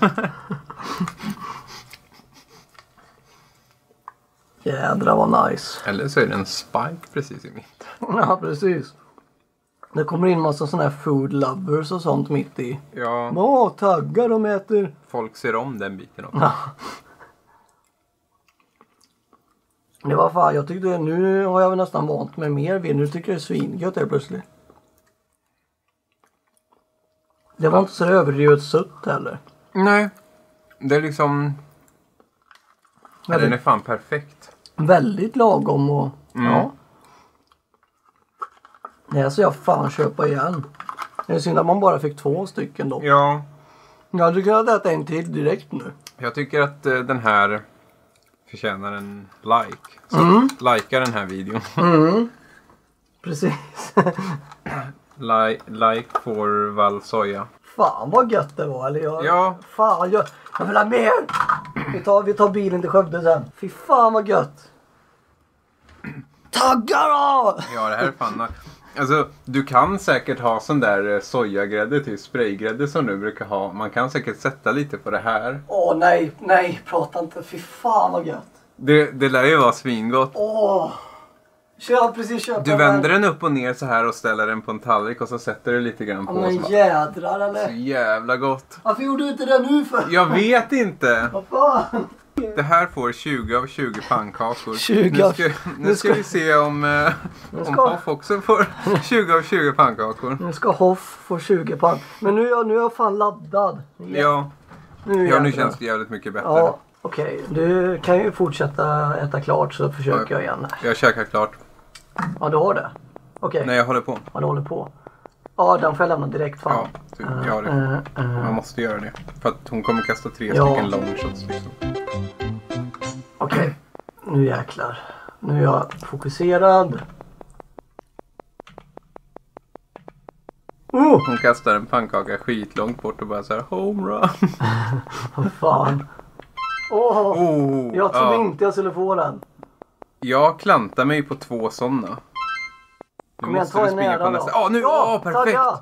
Speaker 1: Jädra vad nice.
Speaker 2: Eller så är det en spike precis i mitten.
Speaker 1: Ja, precis. Det kommer in massa sådana här food lovers och sånt mitt i.
Speaker 2: Ja,
Speaker 1: Åh, taggar de äter.
Speaker 2: folk ser om den biten också.
Speaker 1: Ja. Det var fan, jag tyckte nu har jag väl nästan vant mig mer vid. Nu tycker jag det är svingött helt plötsligt. Det var inte så överdrivet sött heller.
Speaker 2: Nej, det är liksom... Ja,
Speaker 1: Väldigt-
Speaker 2: den är fan perfekt.
Speaker 1: Väldigt lagom och
Speaker 2: Mm.
Speaker 1: ja. Det här ska jag fan köpa igen. Det är synd att man bara fick två stycken då.
Speaker 2: Ja,
Speaker 1: Jag hade kunnat äta en till direkt nu.
Speaker 2: jag tycker att eh, den här förtjänar en like. Så
Speaker 1: Mm.
Speaker 2: likea den här videon.
Speaker 1: Mm. Precis.
Speaker 2: Like, like for Valsoja.
Speaker 1: Fan vad gött det var. Eller jag,
Speaker 2: Ja.
Speaker 1: Fan jag, jag vill ha mer. Vi tar, vi tar bilen till Skövde sen. Fy fan vad gött. Taggar då!
Speaker 2: Ja, det här är fan nice. Alltså, du kan säkert ha sån där eh, sojagrädde, typ spraygrädde som du brukar ha. Man kan säkert sätta lite på det här.
Speaker 1: Åh nej, nej, prata inte. Fy fan vad gött.
Speaker 2: Det, det lär ju vara svingott.
Speaker 1: Åh. Jag har precis köpt
Speaker 2: Du vänder den upp och ner så här och ställer den på en tallrik och så sätter du lite grann
Speaker 1: Ja,
Speaker 2: på.
Speaker 1: men
Speaker 2: så bara-
Speaker 1: jädrar
Speaker 2: Så
Speaker 1: eller?
Speaker 2: jävla gott.
Speaker 1: Varför gjorde du inte det nu för?
Speaker 2: Jag vet inte.
Speaker 1: Vad fan?
Speaker 2: Det här får tjugo av tjugo pannkakor.
Speaker 1: tjugo av-
Speaker 2: Nu ska, nu ska vi se om, eh,
Speaker 1: Nu
Speaker 2: om
Speaker 1: ska-
Speaker 2: Hoff också får tjugo av tjugo pannkakor.
Speaker 1: Nu ska Hoff få tjugo pan. Men nu är jag, nu är jag fan laddad.
Speaker 2: Ja,
Speaker 1: Nu
Speaker 2: ja nu
Speaker 1: jävlar.
Speaker 2: känns det jävligt mycket bättre.
Speaker 1: Ja, okej. Du kan ju fortsätta äta klart så försöker jag igen här.
Speaker 2: Jag käkar klart.
Speaker 1: Ja, du har det. Okej.
Speaker 2: Nej, jag håller på.
Speaker 1: Ja, du håller på. Ja, den får jag lämna direkt fram.
Speaker 2: Ja, typ, ja det.
Speaker 1: Uh, uh,
Speaker 2: Man måste göra det. För att hon kommer kasta tre
Speaker 1: ja.
Speaker 2: stycken long shots liksom.
Speaker 1: Okej, okay. Nu jäklar. Nu är jag fokuserad.
Speaker 2: Oh! Hon kastar en pannkaka skitlångt bort och bara så här home run.
Speaker 1: Vad fan. Åh, oh,
Speaker 2: oh,
Speaker 1: jag trodde
Speaker 2: ja.
Speaker 1: inte jag skulle få den.
Speaker 2: Jag klantar mig på två sådana.
Speaker 1: Kom igen, ta en nära på nästa.
Speaker 2: Ja, oh, nu! Ja, oh, perfekt!
Speaker 1: Tagga.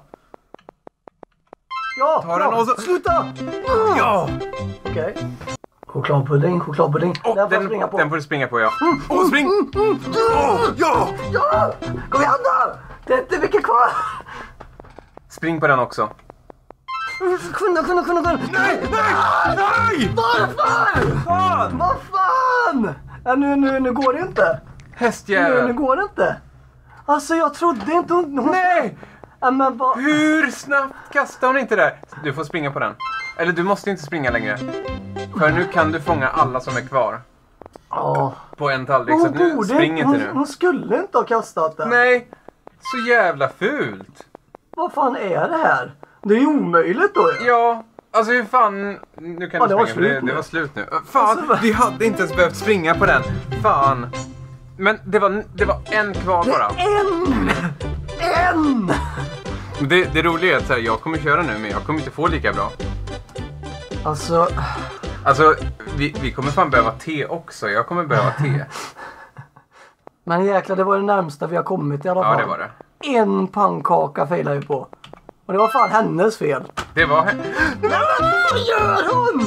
Speaker 1: Ja,
Speaker 2: ta den och så...
Speaker 1: Sluta!
Speaker 2: Ja!
Speaker 1: Okej. Okay. Chokladpudding, chokladpudding.
Speaker 2: Oh,
Speaker 1: den, får
Speaker 2: den,
Speaker 1: du springa på.
Speaker 2: den får du springa på, ja. Åh,
Speaker 1: mm,
Speaker 2: oh, spring!
Speaker 1: Mm, mm,
Speaker 2: oh, ja!
Speaker 1: Ja! Kom igen då! Det är inte mycket kvar.
Speaker 2: Spring på den också.
Speaker 1: Kunna, kunna, kunna, kunna.
Speaker 2: Nej, nej, nej!
Speaker 1: Varför?
Speaker 2: Fan!
Speaker 1: Vad fan? Ja, nu, nu, nu går det inte.
Speaker 2: Hästjävel.
Speaker 1: Nu, nu går det inte. Alltså, jag trodde inte hon... hon...
Speaker 2: Nej!
Speaker 1: Ja, men vad...
Speaker 2: Hur snabbt kastar hon inte där? Du får springa på den. Eller du måste inte springa längre. För nu kan du fånga alla som är kvar.
Speaker 1: Oh.
Speaker 2: På en tallrik, så nu spring inte nu.
Speaker 1: Hon skulle inte ha kastat den.
Speaker 2: Nej, så jävla fult.
Speaker 1: Vad fan är det här? Det är omöjligt då. Ja,
Speaker 2: ja alltså hur fan... Nu kan
Speaker 1: ja,
Speaker 2: du
Speaker 1: det
Speaker 2: springa,
Speaker 1: var
Speaker 2: det, det var slut nu. Fan, alltså, vi hade inte ens behövt springa på den. Fan. Men det var, det var en kvar bara.
Speaker 1: En! En!
Speaker 2: Det, det roliga är att så här, jag kommer köra nu, men jag kommer inte få lika bra.
Speaker 1: Alltså...
Speaker 2: Alltså, vi, vi kommer fan behöva te också. Jag kommer behöva te.
Speaker 1: Men jäklar, det var det närmsta vi har kommit i alla fall.
Speaker 2: Ja, det var det.
Speaker 1: En pannkaka failade vi på. Och det var fan hennes fel.
Speaker 2: Det var henne.
Speaker 1: Men vad gör hon?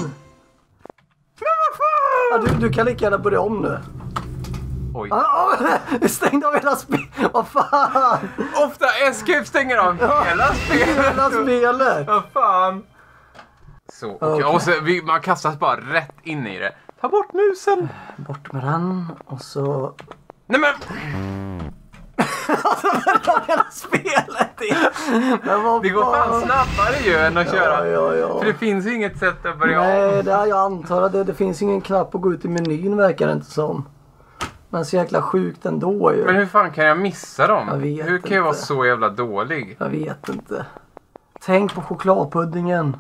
Speaker 2: Men vad fan?
Speaker 1: Ja, du, du kan lika gärna börja om nu.
Speaker 2: Oj.
Speaker 1: Du stängde av hela spelet. Vad fan?
Speaker 2: Ofta Escape stänger av hela spelet.
Speaker 1: Hela spelet.
Speaker 2: Vad fan? Så, okay.
Speaker 1: Okay.
Speaker 2: Och så, vi, man kastas bara rätt in i det. Ta bort musen.
Speaker 1: Bort med den. Och så...
Speaker 2: Nej men...
Speaker 1: Alltså, men hela spelet är...
Speaker 2: Det går fan snabbare ju än att
Speaker 1: ja,
Speaker 2: köra.
Speaker 1: Ja, ja.
Speaker 2: För det finns ju inget sätt att börja
Speaker 1: Nej,
Speaker 2: om.
Speaker 1: det är, jag antar att det, det finns ingen knapp att gå ut i menyn, verkar det inte som. Men så jäkla sjukt ändå ju.
Speaker 2: Men hur fan kan jag missa dem?
Speaker 1: Jag vet
Speaker 2: hur kan
Speaker 1: inte.
Speaker 2: jag vara så jävla dålig?
Speaker 1: Jag vet inte. Tänk på chokladpuddingen.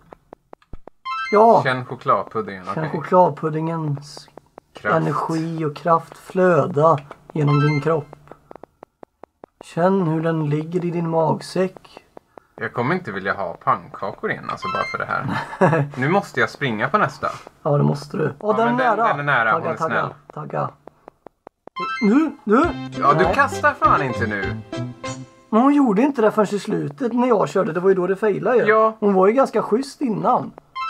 Speaker 1: Ja.
Speaker 2: Känn chokladpuddingen.
Speaker 1: Känn
Speaker 2: Okay.
Speaker 1: chokladpuddingens
Speaker 2: kraft.
Speaker 1: Energi och kraft flöda genom din kropp. Känn hur den ligger i din magsäck.
Speaker 2: Jag kommer inte vilja ha pannkakor igen, alltså bara för det här. Nu måste jag springa på nästa.
Speaker 1: Ja, det måste du. Åh,
Speaker 2: ja,
Speaker 1: den, är
Speaker 2: den, den är nära,
Speaker 1: tagga,
Speaker 2: hon är
Speaker 1: tagga,
Speaker 2: snäll.
Speaker 1: Tagga. Nu, nu.
Speaker 2: Ja,
Speaker 1: Nej.
Speaker 2: du kastar fan inte nu.
Speaker 1: Men hon gjorde inte det förrän i slutet när jag körde. Det var ju då det failade ju.
Speaker 2: Ja.
Speaker 1: Hon var ju ganska schysst innan.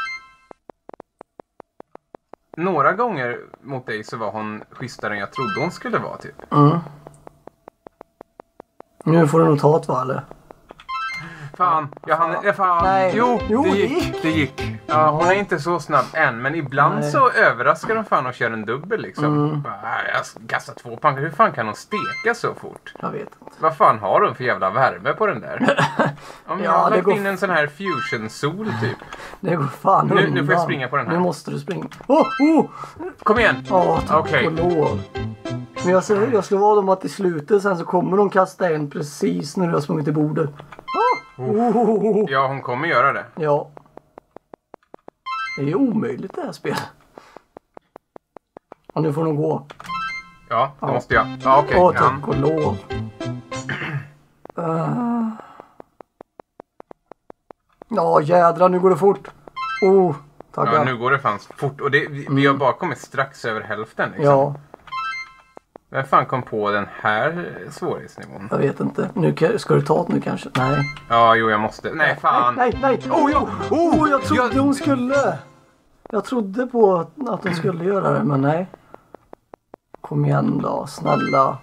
Speaker 2: Några gånger mot dig så var hon schysstare än jag trodde hon skulle vara typ.
Speaker 1: Mm. Nu får du nog ta ett va, eller?
Speaker 2: Fan, jag hann... Ja, fan.
Speaker 1: Nej.
Speaker 2: Jo,
Speaker 1: Jo,
Speaker 2: det
Speaker 1: det
Speaker 2: gick.
Speaker 1: gick.
Speaker 2: Det gick. Ja, hon är inte så snabb än, men ibland
Speaker 1: Nej.
Speaker 2: så överraskar de fan och kör en dubbel liksom.
Speaker 1: Mm.
Speaker 2: Bara, jag kastar två pankar. Hur fan kan hon steka så fort?
Speaker 1: Jag vet inte.
Speaker 2: Vad fan har de för jävla värme på den där? Om
Speaker 1: Ja,
Speaker 2: jag har
Speaker 1: det
Speaker 2: lagt
Speaker 1: går-
Speaker 2: in en sån här fusion-sol typ.
Speaker 1: Det går fan
Speaker 2: Nu- nu
Speaker 1: undan.
Speaker 2: får jag springa på den här.
Speaker 1: Nu måste du springa. Oh, oh!
Speaker 2: Kom igen!
Speaker 1: Ja, tack
Speaker 2: Okej.
Speaker 1: och lov. Men jag, jag, jag slår vad dem att i slutet sen så kommer de kasta en precis när du har sprungit till bordet. Oh. Oh.
Speaker 2: Ja, hon kommer göra det.
Speaker 1: Ja. Det är omöjligt det här spelet. Och nu får de gå.
Speaker 2: Ja, det
Speaker 1: Ja.
Speaker 2: måste jag. Ja, okej.
Speaker 1: Åh,
Speaker 2: Ja.
Speaker 1: tack och lov. Uh. Ja, jädrar, nu går det fort. Oh, tackar.
Speaker 2: Ja, nu går det fan fort. Och det, vi, vi har bara kommit strax över hälften liksom.
Speaker 1: Ja,
Speaker 2: Vem fan kom på den här svårighetsnivån?
Speaker 1: jag vet inte. Nu ka- ska du ta det nu kanske? Nej.
Speaker 2: Ja, jo, jag måste. Nej, fan.
Speaker 1: Nej, nej, nej. Oh, ja. Oh, jag trodde
Speaker 2: jag-
Speaker 1: hon skulle. Jag trodde på att, att hon skulle göra det, men nej. Kom igen då, snälla.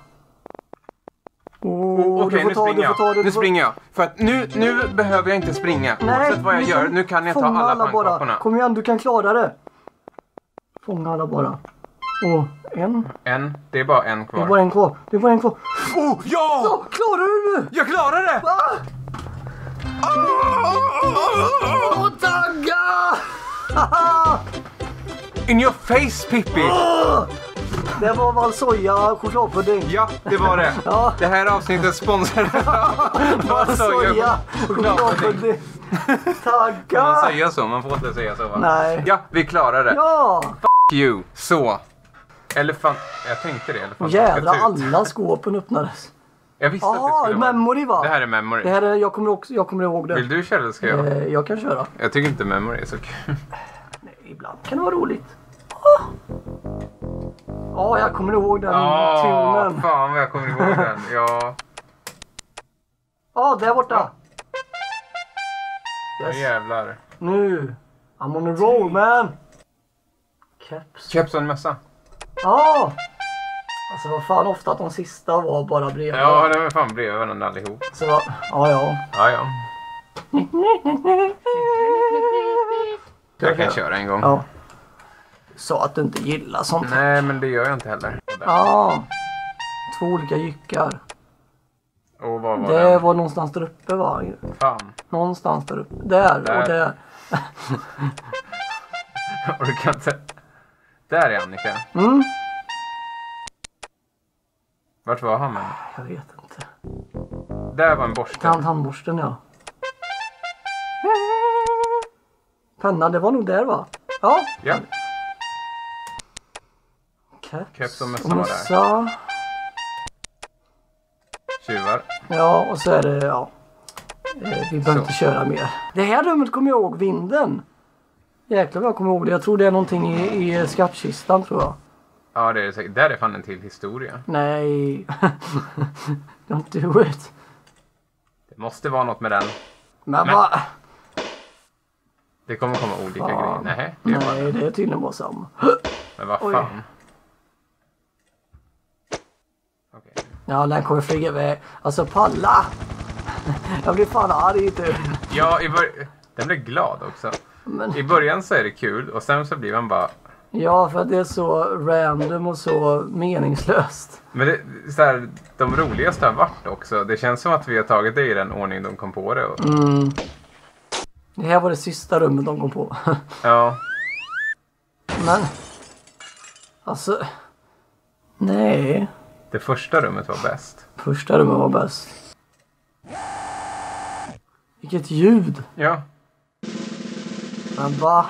Speaker 1: Oh,
Speaker 2: Okej,
Speaker 1: du får
Speaker 2: nu
Speaker 1: ta,
Speaker 2: springer
Speaker 1: du får ta,
Speaker 2: jag.
Speaker 1: du
Speaker 2: Nu
Speaker 1: får...
Speaker 2: springer jag. För att nu, nu behöver jag inte springa. Oavsett vad jag
Speaker 1: nu
Speaker 2: gör.
Speaker 1: kan-
Speaker 2: Nu kan jag ta
Speaker 1: fånga
Speaker 2: alla
Speaker 1: bara.
Speaker 2: pannkakorna.
Speaker 1: Kom igen, du kan klara det. Fånga alla bara. Och en.
Speaker 2: En. Det är bara en
Speaker 1: Det är
Speaker 2: kvar.
Speaker 1: bara en kvar. Det är bara en kvar.
Speaker 2: Oh, ja!
Speaker 1: Ja, klarar du det?
Speaker 2: Jag klarar det!
Speaker 1: Va? Åh, tagga!
Speaker 2: In your face, Pippi!
Speaker 1: Åh! Det var Valsoja chokladpudding.
Speaker 2: Ja, det var det.
Speaker 1: Ja.
Speaker 2: Det här avsnittet sponsrade
Speaker 1: Valsoja chokladpudding. Tackar.
Speaker 2: Kan man säga så? Man får inte säga så, va?
Speaker 1: Nej.
Speaker 2: Ja, vi klarar det.
Speaker 1: Ja.
Speaker 2: Fuck you. Så. Elefant... Jag tänkte det. Elefant.
Speaker 1: Jävlar, alla skåpen öppnades.
Speaker 2: Jag visste
Speaker 1: ah,
Speaker 2: att det skulle vara...
Speaker 1: memory, va?
Speaker 2: Det här är memory.
Speaker 1: Det här är, jag, kommer också, jag kommer ihåg det.
Speaker 2: Vill du köra eller ska jag?
Speaker 1: Eh, jag kan köra.
Speaker 2: Jag tycker inte memory är så kul.
Speaker 1: Nej, ibland kan det vara roligt. Ja, ah. ah, jag kommer ihåg den
Speaker 2: oh,
Speaker 1: tunen.
Speaker 2: Fan vad jag kommer ihåg den. Ja.
Speaker 1: Ja, ah, där borta.
Speaker 2: Yes. Ja, jävlar.
Speaker 1: Nu. I'm on a roll, man. Caps.
Speaker 2: Caps och en mössa.
Speaker 1: Ja. Ah. Alltså vad fan, ofta att de sista var bara bredvid.
Speaker 2: Ja, det var fan bredvid varandra allihop.
Speaker 1: Så, ja, ja.
Speaker 2: Ja, ja. Jag kan köra en gång.
Speaker 1: Ja. Så att du inte gillar sånt.
Speaker 2: Nej, men det gör jag inte heller.
Speaker 1: Ja. Två olika jyckar.
Speaker 2: Och vad var
Speaker 1: det?
Speaker 2: Den?
Speaker 1: var någonstans där uppe, va?
Speaker 2: Fan.
Speaker 1: Någonstans där uppe. Där, där. och där.
Speaker 2: Och du kan inte... Där är Annika.
Speaker 1: Mm.
Speaker 2: Vart var han med?
Speaker 1: Jag vet inte.
Speaker 2: Där var en borste.
Speaker 1: Tand, tandborsten, ja. Penna, det var nog där, va? Ja.
Speaker 2: Ja.
Speaker 1: Caps,
Speaker 2: Caps och mössa
Speaker 1: och
Speaker 2: var
Speaker 1: mössa.
Speaker 2: där. Tjuvar.
Speaker 1: Ja, och så är det, ja. Eh, vi behöver inte köra mer. Det här rummet kommer jag ihåg, vinden. Jäklar vad jag kommer ihåg det. Jag tror det är någonting i, i skattkistan, tror jag.
Speaker 2: Ja, det är säkert. Där är fan en till historia.
Speaker 1: Nej. Don't do it.
Speaker 2: Det måste vara något med den.
Speaker 1: Men, Men. vad?
Speaker 2: Det kommer komma olika
Speaker 1: fan.
Speaker 2: grejer. Nej, det är,
Speaker 1: Nej, det är tydligen bara samma.
Speaker 2: Men vad
Speaker 1: Oj.
Speaker 2: fan.
Speaker 1: Okay. Ja, den kommer flyga iväg. Alltså, palla. Jag blir fan arg typ.
Speaker 2: Ja, i bör- den blir glad också. Men... I början så är det kul och sen så blir man bara...
Speaker 1: Ja, för att det är så random och så meningslöst.
Speaker 2: Men det, så här, de roligaste har varit också. Det känns som att vi har tagit det i den ordning de kom på det. Och...
Speaker 1: Mm. Det här var det sista rummet de kom på.
Speaker 2: Ja.
Speaker 1: Men... Alltså... Nej.
Speaker 2: Det första rummet var bäst.
Speaker 1: Första rummet var bäst. Vilket ljud.
Speaker 2: Ja.
Speaker 1: Men va?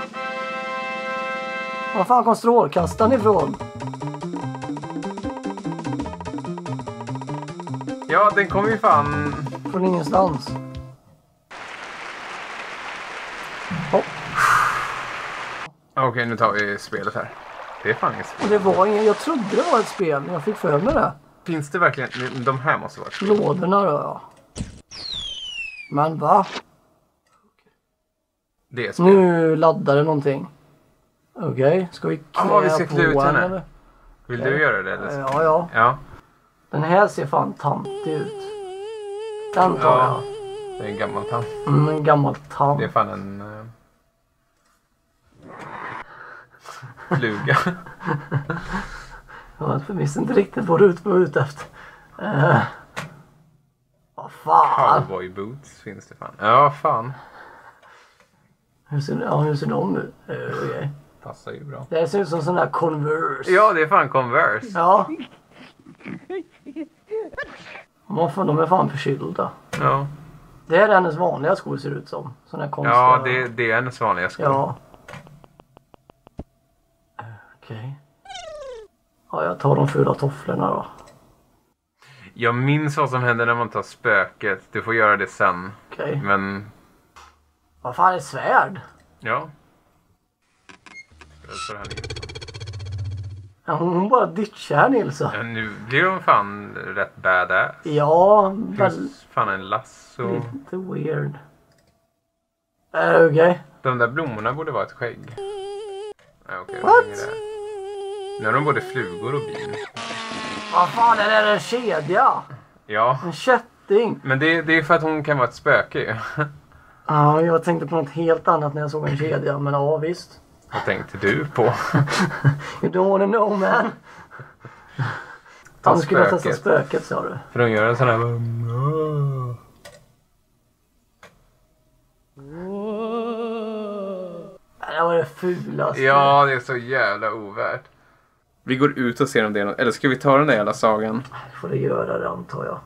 Speaker 1: Var fan kom strålkastaren ifrån?
Speaker 2: Ja, den kom ju fan...
Speaker 1: Från ingenstans. Oh.
Speaker 2: Okej, okay, nu tar vi spelet här. Det är fan inget spel.
Speaker 1: Det var ingen, jag trodde det var ett spel, men jag fick för mig det.
Speaker 2: Finns det verkligen... De här måste vara...
Speaker 1: Lådorna då, ja. Men va?
Speaker 2: Det är spel.
Speaker 1: Nu laddar det någonting. Okej, okay. Ska vi klä
Speaker 2: Ja, vi ska
Speaker 1: på
Speaker 2: klä ut henne.
Speaker 1: Eller?
Speaker 2: Vill
Speaker 1: okay.
Speaker 2: du göra det? Eller?
Speaker 1: Ja, ja.
Speaker 2: Ja.
Speaker 1: Den här ser fan tantig ut. Den tar
Speaker 2: ja.
Speaker 1: jag.
Speaker 2: Det är en gammal tant.
Speaker 1: Mm, en gammal tant.
Speaker 2: Det är fan en... Uh... fluga.
Speaker 1: Jag visste inte riktigt vad du var ute efter. Uh... Vad fan?
Speaker 2: Cowboy boots finns det fan. Ja, fan.
Speaker 1: Hur ser, ja, hur ser de ut? Uh, okay.
Speaker 2: Passar ju bra.
Speaker 1: Det ser ut som sån där Converse.
Speaker 2: Ja, det är fan Converse.
Speaker 1: Ja. Vad fan, de är fan förkylda.
Speaker 2: Ja.
Speaker 1: Det är hennes vanliga skor ser ut som. Såna här konstiga.
Speaker 2: Ja, det, det är hennes vanliga skor.
Speaker 1: Ja. Okej. Okay. Ja, jag tar de fula tofflorna då.
Speaker 2: Jag minns vad som händer när man tar spöket. Du får göra det sen.
Speaker 1: Okej. Okay.
Speaker 2: Men...
Speaker 1: Vad fan är svärd?
Speaker 2: Ja.
Speaker 1: Ja, hon bara ditchar här, Nilsson.
Speaker 2: Ja, nu blir de fan rätt badass.
Speaker 1: Ja, väl...
Speaker 2: fan en lasso.
Speaker 1: Lite weird. Är det okej? Okay?
Speaker 2: De där blommorna borde vara ett skägg. Ja, okay,
Speaker 1: what?
Speaker 2: Nu har de både flugor och bin.
Speaker 1: Vad fan är det, en kedja?
Speaker 2: Ja.
Speaker 1: En kätting.
Speaker 2: Men det, det är för att hon kan vara ett spöke.
Speaker 1: Ja, jag tänkte på något helt annat när jag såg en kedja. Men ja, visst.
Speaker 2: Vad tänkte du på?
Speaker 1: You don't wanna know, man. Han skulle testa spöket, sa du.
Speaker 2: För de gör en sån här...
Speaker 1: Det var det fulaste.
Speaker 2: Ja, det är så jävla ovärt. Vi går ut och ser om det är något. Eller ska vi ta den där jävla sagan?
Speaker 1: Får det göra det, antar jag.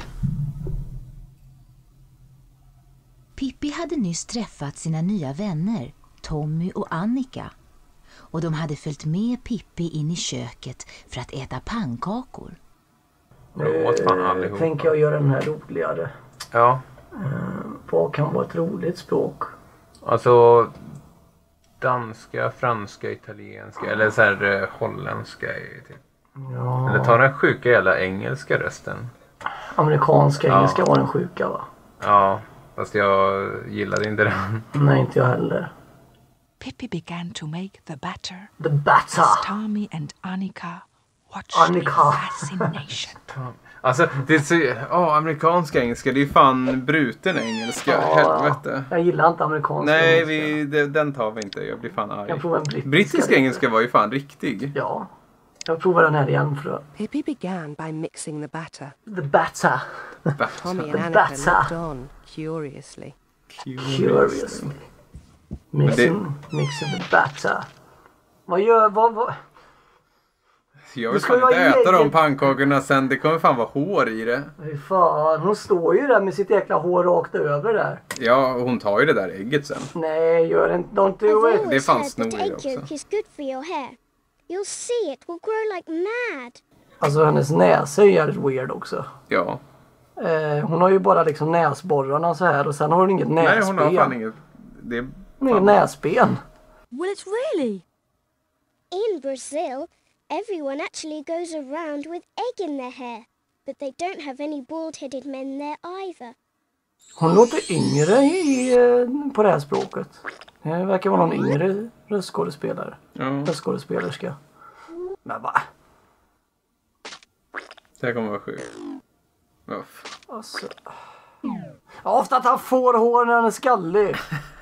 Speaker 3: Pippi hade nyss träffat sina nya vänner, Tommy och Annika. Och de hade följt med Pippi in i köket för att äta pannkakor.
Speaker 2: Jag åt fan allihopa.
Speaker 1: Tänker jag göra den här roligare.
Speaker 2: Ja.
Speaker 1: Uh, vad kan vara ett roligt språk?
Speaker 2: Alltså danska, franska, italienska eller så här uh, holländska typ.
Speaker 1: Ja.
Speaker 2: Eller ta den sjuka jävla engelska rösten.
Speaker 1: Amerikanska
Speaker 2: Ja.
Speaker 1: engelska var den sjuka, va?
Speaker 2: Ja, fast jag gillade inte den.
Speaker 1: Nej, inte jag heller.
Speaker 11: Pippi began to make the batter.
Speaker 1: The batter.
Speaker 11: As Tommy and Annika watched
Speaker 1: Annika.
Speaker 11: with fascination.
Speaker 2: Alltså, det är så, oh, amerikanska engelska, det är fan bruten engelska.
Speaker 1: Ja,
Speaker 2: Helvete.
Speaker 1: Jag gillar inte amerikanska
Speaker 2: Nej,
Speaker 1: engelska.
Speaker 2: vi, det, den tar vi inte. Jag blir fan arg.
Speaker 1: Jag provar en brittiska.
Speaker 2: Brittisk engelska var ju fan riktig.
Speaker 1: Ja. Jag provar den här igen för att...
Speaker 10: Pippi began by mixing the batter.
Speaker 1: The batter.
Speaker 10: Tommy and
Speaker 1: The
Speaker 10: Annika
Speaker 1: batter.
Speaker 10: looked on curiously.
Speaker 1: Curiously. Mixing, mixing the batter. Vad gör... Vad, vad?
Speaker 2: Jag
Speaker 1: Det
Speaker 2: vill
Speaker 1: ska
Speaker 2: fan
Speaker 1: ju
Speaker 2: inte
Speaker 1: vara
Speaker 2: äta
Speaker 1: egen-
Speaker 2: de pannkakorna sen. Det kommer fan vara hår i det.
Speaker 1: Fy fan, hon står ju där med sitt jäkla hår rakt över där.
Speaker 2: Ja, hon tar ju det där ägget sen.
Speaker 1: Nej, gör inte. Don't do
Speaker 12: I've
Speaker 1: it.
Speaker 2: Det är
Speaker 12: always
Speaker 2: fan
Speaker 12: heard that
Speaker 2: snorig
Speaker 12: egg
Speaker 2: också.
Speaker 12: yolk is good for your hair. You'll see it will grow like mad.
Speaker 1: Alltså hennes näsa är jävligt weird också.
Speaker 2: Ja.
Speaker 1: Eh, hon har ju bara liksom näsborrarna så här och sen har hon inget näsben.
Speaker 2: Nej, hon har fan inget... Det är
Speaker 1: Hon har inget näsben.
Speaker 8: Well, it's really.
Speaker 12: In Brazil, everyone actually goes around with egg in their hair. But they don't have any bald-headed men there either.
Speaker 1: Hon låter yngre i, eh, på det här språket. Det verkar vara någon yngre röstskådespelare.
Speaker 2: Ja.
Speaker 1: Röstskådespelerska. Men va?
Speaker 2: Det här kommer vara sjukt. Uff.
Speaker 1: Alltså. Ofta att han får hår när han är skallig.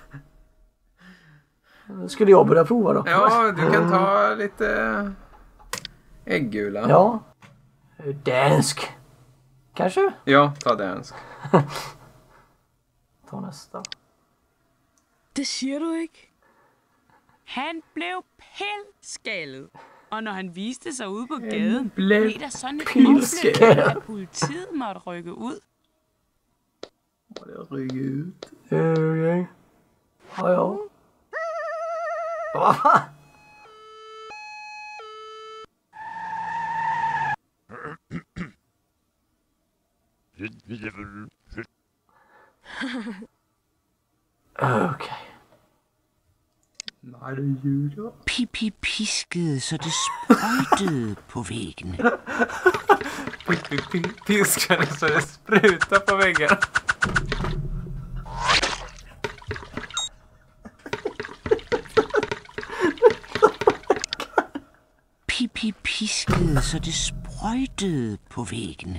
Speaker 1: Skulle jag börja prova då?
Speaker 2: Ja, du kan ta lite äggula.
Speaker 1: Ja. Dansk. Kanske?
Speaker 2: Ja, ta dansk.
Speaker 1: Ta nästa.
Speaker 16: Det siger du ikke. Han blev pilskaldet, og når han viste sig ude på gaden,
Speaker 1: blev
Speaker 16: blev der sådan et
Speaker 1: pilskaldet.
Speaker 16: oplæg, at politiet måtte rykke ud.
Speaker 1: Må det rykke ut? Okej. Ja, ja. Vad fan? Okej. Nej, det är jul.
Speaker 17: Pippi piskede, så det sprøjtede på væggen.
Speaker 2: Pippi piskade så det sprutar på väggen.
Speaker 17: Pippi piskede, så det sprøjtede på væggen.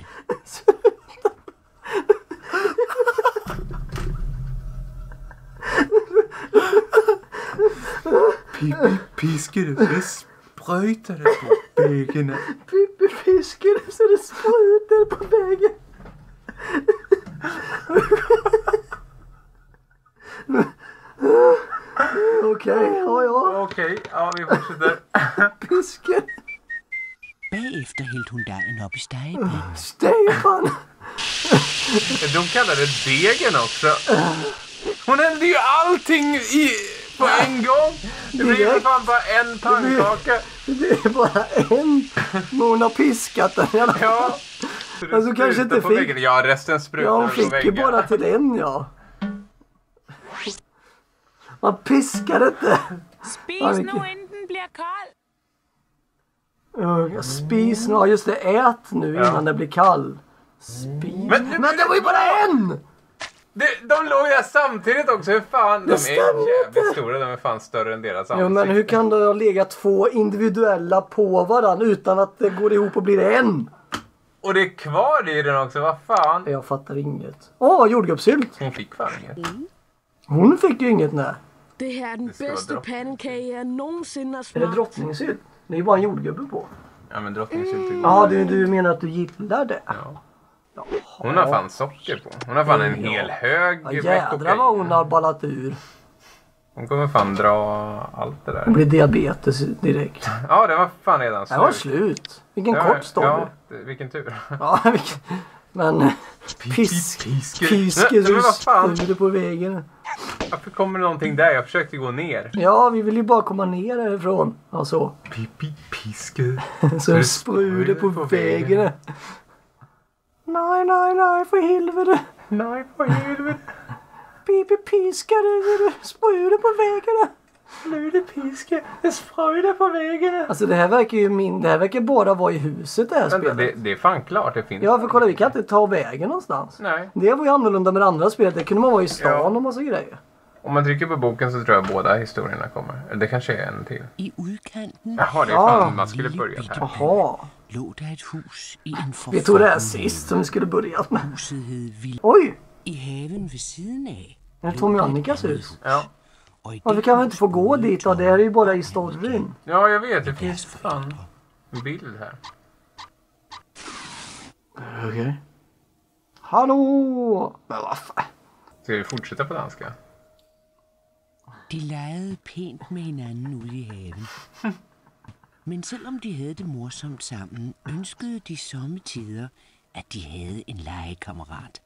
Speaker 2: Pippi piskade så det sprutade på väggen.
Speaker 1: Pippi piskade så det sprutade på väggen. Okej, ja ja.
Speaker 2: Okej, ja vi fortsätter.
Speaker 1: Pisken.
Speaker 17: Bagefter hældte hun dejen op i stegepannen.
Speaker 1: Stefan.
Speaker 2: De kallar det degen också. Hon hällde ju allting i, på en gång. Det blir ju fan bara en pannkaka.
Speaker 1: Det är bara en. Men hon har piskat den i alla fall.
Speaker 2: Ja.
Speaker 1: Alltså kanske inte
Speaker 2: på
Speaker 1: fick.
Speaker 2: väggen. Ja, resten sprutar
Speaker 1: Ja, hon
Speaker 2: på
Speaker 1: fick ju
Speaker 2: väggen.
Speaker 1: bara till den, ja. Man piskar inte.
Speaker 16: Spis
Speaker 1: Ja,
Speaker 16: nu,
Speaker 1: vilket-
Speaker 16: inden den bliver kold.
Speaker 1: Uh, spis nu, ja, just det, ät nu
Speaker 2: Ja.
Speaker 1: innan det blir kall. Spis.
Speaker 2: Men,
Speaker 1: Men det var ju bara en!
Speaker 2: De, de låg där samtidigt också. Hur fan? De
Speaker 1: Det stämmer
Speaker 2: är jävligt stora. De är fan större än deras
Speaker 1: Ja,
Speaker 2: ansikte.
Speaker 1: men hur kan det ha legat två individuella på varandra utan att det går ihop och blir en?
Speaker 2: Och det är kvar i den också. Vad fan?
Speaker 1: Jag fattar inget. Åh, oh, jordgubbssylt.
Speaker 2: Hon fick fan inget.
Speaker 1: Hon fick ju inget, nej.
Speaker 16: Det her er den
Speaker 2: skal være
Speaker 16: bedste
Speaker 2: drop.
Speaker 16: pandekage, jeg nogensinde har
Speaker 1: Är det
Speaker 16: smagt.
Speaker 1: drottningsylt? Det är ju bara en jordgubbe på.
Speaker 2: Ja, men drottningsylt är
Speaker 1: Ja, du, du menar att du gillar det?
Speaker 2: Ja. Hon har fan socker på. Hon har fan en hel hög
Speaker 1: Ja,
Speaker 2: med
Speaker 1: jädrar
Speaker 2: kokain.
Speaker 1: vad hon har ballat ur.
Speaker 2: Hon kommer fan dra allt det där.
Speaker 1: Det blir diabetes direkt.
Speaker 2: Ja, det var fan redan slut.
Speaker 1: Det var slut. Vilken
Speaker 2: det
Speaker 1: kort story.
Speaker 2: Ja, det, vilken tur.
Speaker 1: Ja, vilken... Men... Pisk, piske, du spruder på vägen.
Speaker 2: Varför kommer det någonting där? Jag försökte gå ner.
Speaker 1: Ja, vi vill ju bara komma ner härifrån. Alltså.
Speaker 2: Pippi, piske.
Speaker 1: Så det spruder på, på vägen. vägen. Nej, nej, nej, för helvete.
Speaker 2: Nej, för helvete.
Speaker 1: Pippi, piska, du spruder på vägen.
Speaker 2: Spruder, piska, det spruder på vägen.
Speaker 1: Alltså det här verkar ju min... Det här verkar bara vara i huset det här
Speaker 2: men
Speaker 1: spelet.
Speaker 2: Det, det är fan klart, det finns.
Speaker 1: Ja, för kolla, vi kan inte ta vägen någonstans.
Speaker 2: Nej.
Speaker 1: Det var ju annorlunda med andra spelet. Det kunde man vara i stan ja. och massa grejer.
Speaker 2: Om man trycker på boken så tror jag båda historierna kommer. Eller det kanske är en till.
Speaker 17: I udkanten.
Speaker 2: Jaha, det är fan ja. man skulle börja här.
Speaker 1: Jaha.
Speaker 17: Låg där ett hus i en
Speaker 1: vi tog det här sist som vi skulle börja med. Oj!
Speaker 17: I haven vid sidan av.
Speaker 1: Det är Tommy och Annikas hus.
Speaker 2: Ja.
Speaker 1: Varför kan vi inte få gå dit då? Det här är ju bara i storyn.
Speaker 2: Ja, jag vet. Det finns fan en bild här.
Speaker 1: Okej. Okay. Hallå! Men vad fan?
Speaker 2: Ska vi fortsätta på danska?
Speaker 17: De legede pænt med hinanden ude i haven. Men selvom de havde det morsomt sammen, ønskede de sommetider, at de havde en legekammerat.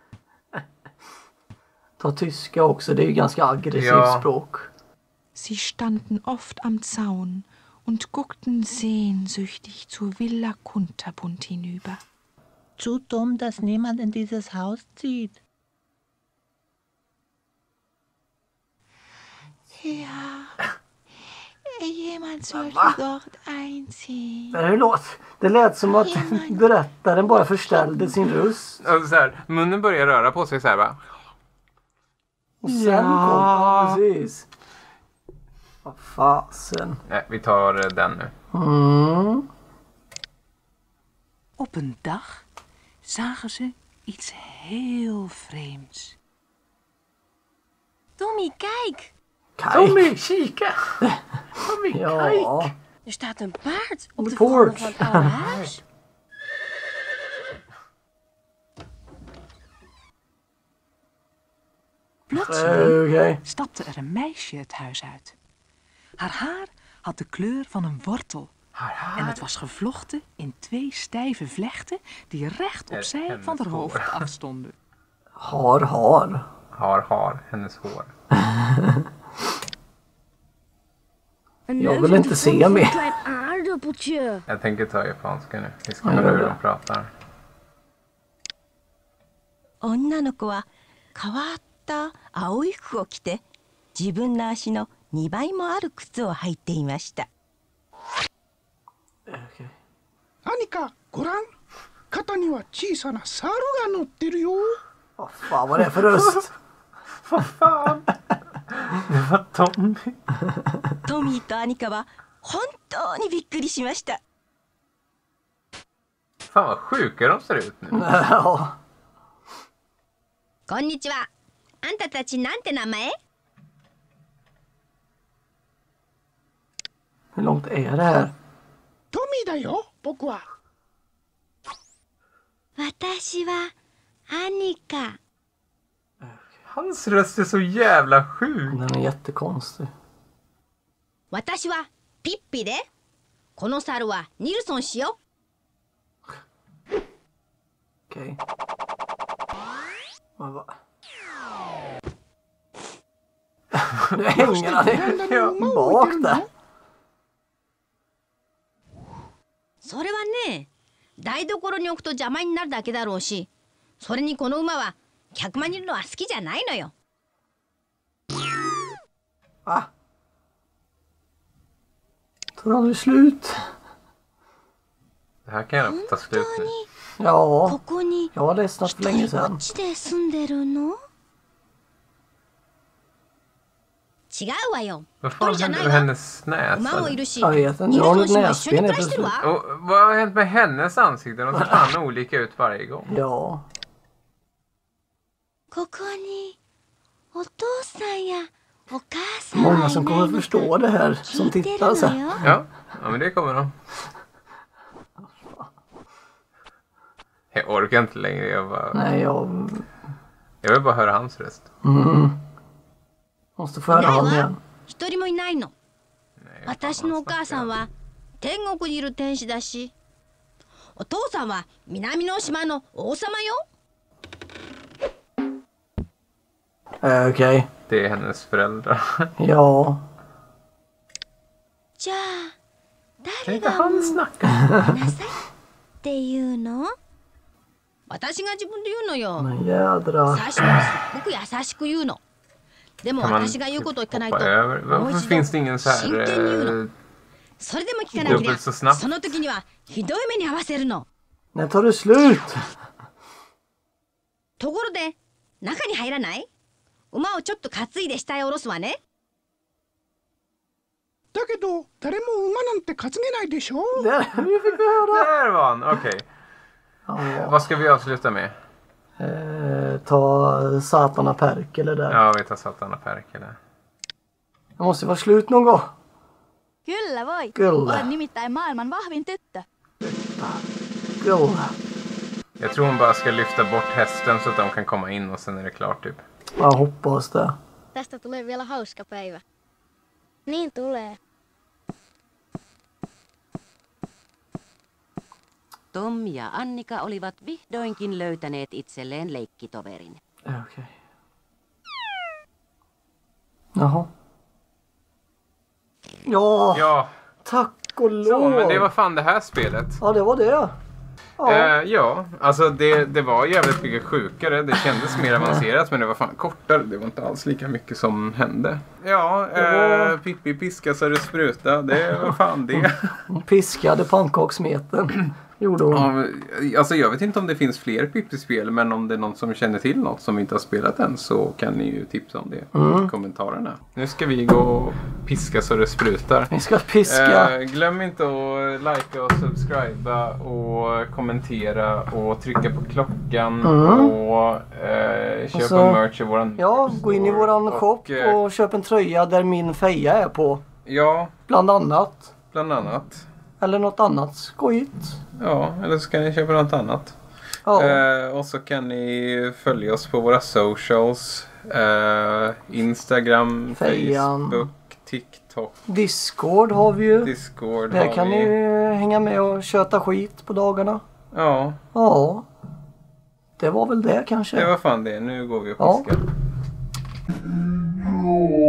Speaker 1: Ta tyska också, det är ju ganska aggressivt ja. språk.
Speaker 11: Sie standen oft am Zaun und guckten sehnsüchtig zur Villa Kunterbund hinüber.
Speaker 18: Zu dumm, dass niemand in dieses Haus zieht.
Speaker 11: Ja, jemand sollte dort einziehen.
Speaker 1: Det, låt, det lät som att berättaren bara förställde sin röst.
Speaker 2: Och så här, munnen börjar röra på sig så här va.
Speaker 1: Och sen ja. kom precis. Vad fasen.
Speaker 2: Nej, vi tar den nu.
Speaker 1: Mm.
Speaker 13: Op een dag zagen ze iets heel vreemds.
Speaker 8: Tommy, kijk!
Speaker 1: Kijk.
Speaker 2: Tommy, kika! Tommy,
Speaker 1: ja.
Speaker 8: kijk! Er staat een paard op de voorgrond van het oude huis.
Speaker 13: Plotseling
Speaker 1: okay.
Speaker 13: stapte er een meisje het huis uit. Haar haar had de kleur van een wortel. En het was gevlochten in twee stijve vlechten die recht opzij van haar hoofd afstonden.
Speaker 1: Har, har.
Speaker 2: Har, har. Hennes hår.
Speaker 1: Jag vill inte se mer.
Speaker 2: Jag tänker ta japanska nu. Vi ska höra hur de pratar.
Speaker 4: 女の子は変わった青い服を着て自分の足のにばいもある靴を履いていました。
Speaker 19: アニカ、ごらん。肩には小さな猿が乗ってるよ。
Speaker 1: Vad fan var det för röst?
Speaker 2: Vad fan? Det var Tommy.
Speaker 4: トミーとアニカは本当にびっくりしました。
Speaker 2: Fan vad sjuka de ser ut nu.
Speaker 6: こんにちは。あんたたちなんて名前？
Speaker 1: Hur långt är det här?
Speaker 19: トミーだよ、僕は。
Speaker 12: 私はアニカ。
Speaker 2: Hans röst är så jävla sjuk.
Speaker 1: Den är jättekonstig.
Speaker 6: 私はピッピで、この猿はニルソン氏よ。
Speaker 1: Okej. Vad va? Nu hänger han bak där.
Speaker 6: それはね、台所に置くと邪魔になるだけだろうし、それにこの馬は客間にいるのは好きじゃないのよ。
Speaker 1: あ、tar aldrig slut.
Speaker 2: Det här kan jag ta slut nu.
Speaker 1: Ja, jag har ledsnat för länge sedan.
Speaker 6: 違うわよ。
Speaker 2: Vad fan hände med hennes näsa?
Speaker 1: Jag vet inte, jag har ett näsben helt plötsligt.
Speaker 2: Och vad har hänt med hennes ansikte? De ser fan olika ut varje gång.
Speaker 1: Ja.
Speaker 12: ここにお父さんやお母さんは
Speaker 1: Många som kommer förstå det här som tittar så.
Speaker 2: Ja, ja men det kommer de. Jag orkar inte längre. Jag bara...
Speaker 1: Nej, jag...
Speaker 2: Jag vill bara höra hans röst.
Speaker 1: Mm. Måste föra honom igen.
Speaker 6: 一人もいないの。私のお母さんは天国にいる天使だし、お父さんは南の島の王様よ。
Speaker 1: Eh, Okej.
Speaker 2: Det är hennes föräldrar.
Speaker 1: Ja.
Speaker 6: じゃあ
Speaker 2: Kan inte han snacka?
Speaker 6: っていうの？私が自分で言うのよ。
Speaker 1: Men jädra.
Speaker 6: 最初はすっごく優しく言うの。でも
Speaker 2: Kan man
Speaker 6: 私が言うことを聞かないと
Speaker 2: hoppa över?
Speaker 6: もう
Speaker 2: Varför
Speaker 6: 一度
Speaker 2: finns det ingen så
Speaker 6: 真剣に言う
Speaker 2: här
Speaker 6: の。
Speaker 2: eh,
Speaker 6: それでも聞かなければ
Speaker 2: dubbelt så snabbt?
Speaker 6: その時にはひどい目に遭わせるの。
Speaker 1: När tar det slut?
Speaker 6: ところで中に入らない？馬をちょっと担いで下へ下ろすわね。
Speaker 19: だけど誰も馬なんて担げないでしょ。
Speaker 1: Där, vi fick höra.
Speaker 2: Där var han, okej.
Speaker 1: Ja.
Speaker 2: Vad ska vi avsluta med?
Speaker 1: Eh, ta Satana Perkele där.
Speaker 2: Ja, vi tar Satana Perkele.
Speaker 1: Det måste vara slut någon gång.
Speaker 8: Kyllä voi.
Speaker 1: Kyllä.
Speaker 8: Olen nimittäin maailman vahvin tyttö.
Speaker 1: Kyllä.
Speaker 2: Jag tror hon bara ska lyfta bort hästen så att de kan komma in och sen är det klart typ.
Speaker 1: Jag hoppas det.
Speaker 12: Tästä tulee vielä hauska päivä. Niin tulee.
Speaker 20: Tom ja Annika olivat vihdoinkin löytäneet itselleen leikkitoverin.
Speaker 1: Okej. Okay. Jaha. Ja,
Speaker 2: Ja,
Speaker 1: tack och lov.
Speaker 2: så, men det var fan det här spelet.
Speaker 1: Ja, det var det. Ja,
Speaker 2: Eh, ja alltså det, det var jävligt mycket sjukare. Det kändes mer avancerat, men det var fan kortare. Det var inte alls lika mycket som hände. Ja, eh, Pippi piska så det spruta. Det var fan det.
Speaker 1: Hon piskade pannkaksmeten. Gjorde hon.
Speaker 2: Ja, alltså jag vet inte om det finns fler Pippi-spel, men om det är någon som känner till något som vi inte har spelat än så kan ni ju tipsa om det
Speaker 1: Mm.
Speaker 2: i kommentarerna. Nu ska vi gå och piska så det sprutar.
Speaker 1: Vi ska piska.
Speaker 2: Eh, glöm inte att likea och subscriba och kommentera och trycka på klockan
Speaker 1: Mm.
Speaker 2: och eh, köpa
Speaker 1: Och så-
Speaker 2: merch i våran
Speaker 1: Ja, gå in i våran shop
Speaker 2: eh,
Speaker 1: och köp en tröja där min feja är på.
Speaker 2: Ja,
Speaker 1: Bland annat.
Speaker 2: bland annat.
Speaker 1: Eller något annat skojigt.
Speaker 2: Ja, eller så kan ni köpa något annat.
Speaker 1: Ja.
Speaker 2: Eh, och så kan ni följa oss på våra socials. Eh, Instagram,
Speaker 1: Fejan.
Speaker 2: Facebook, TikTok,
Speaker 1: Discord har vi ju.
Speaker 2: Discord
Speaker 1: Där
Speaker 2: har
Speaker 1: kan
Speaker 2: vi.
Speaker 1: ni hänga med och köta skit på dagarna.
Speaker 2: Ja,
Speaker 1: Ja. Det var väl det kanske.
Speaker 2: det var fan det. Nu går vi och
Speaker 1: Ja.
Speaker 2: piskar.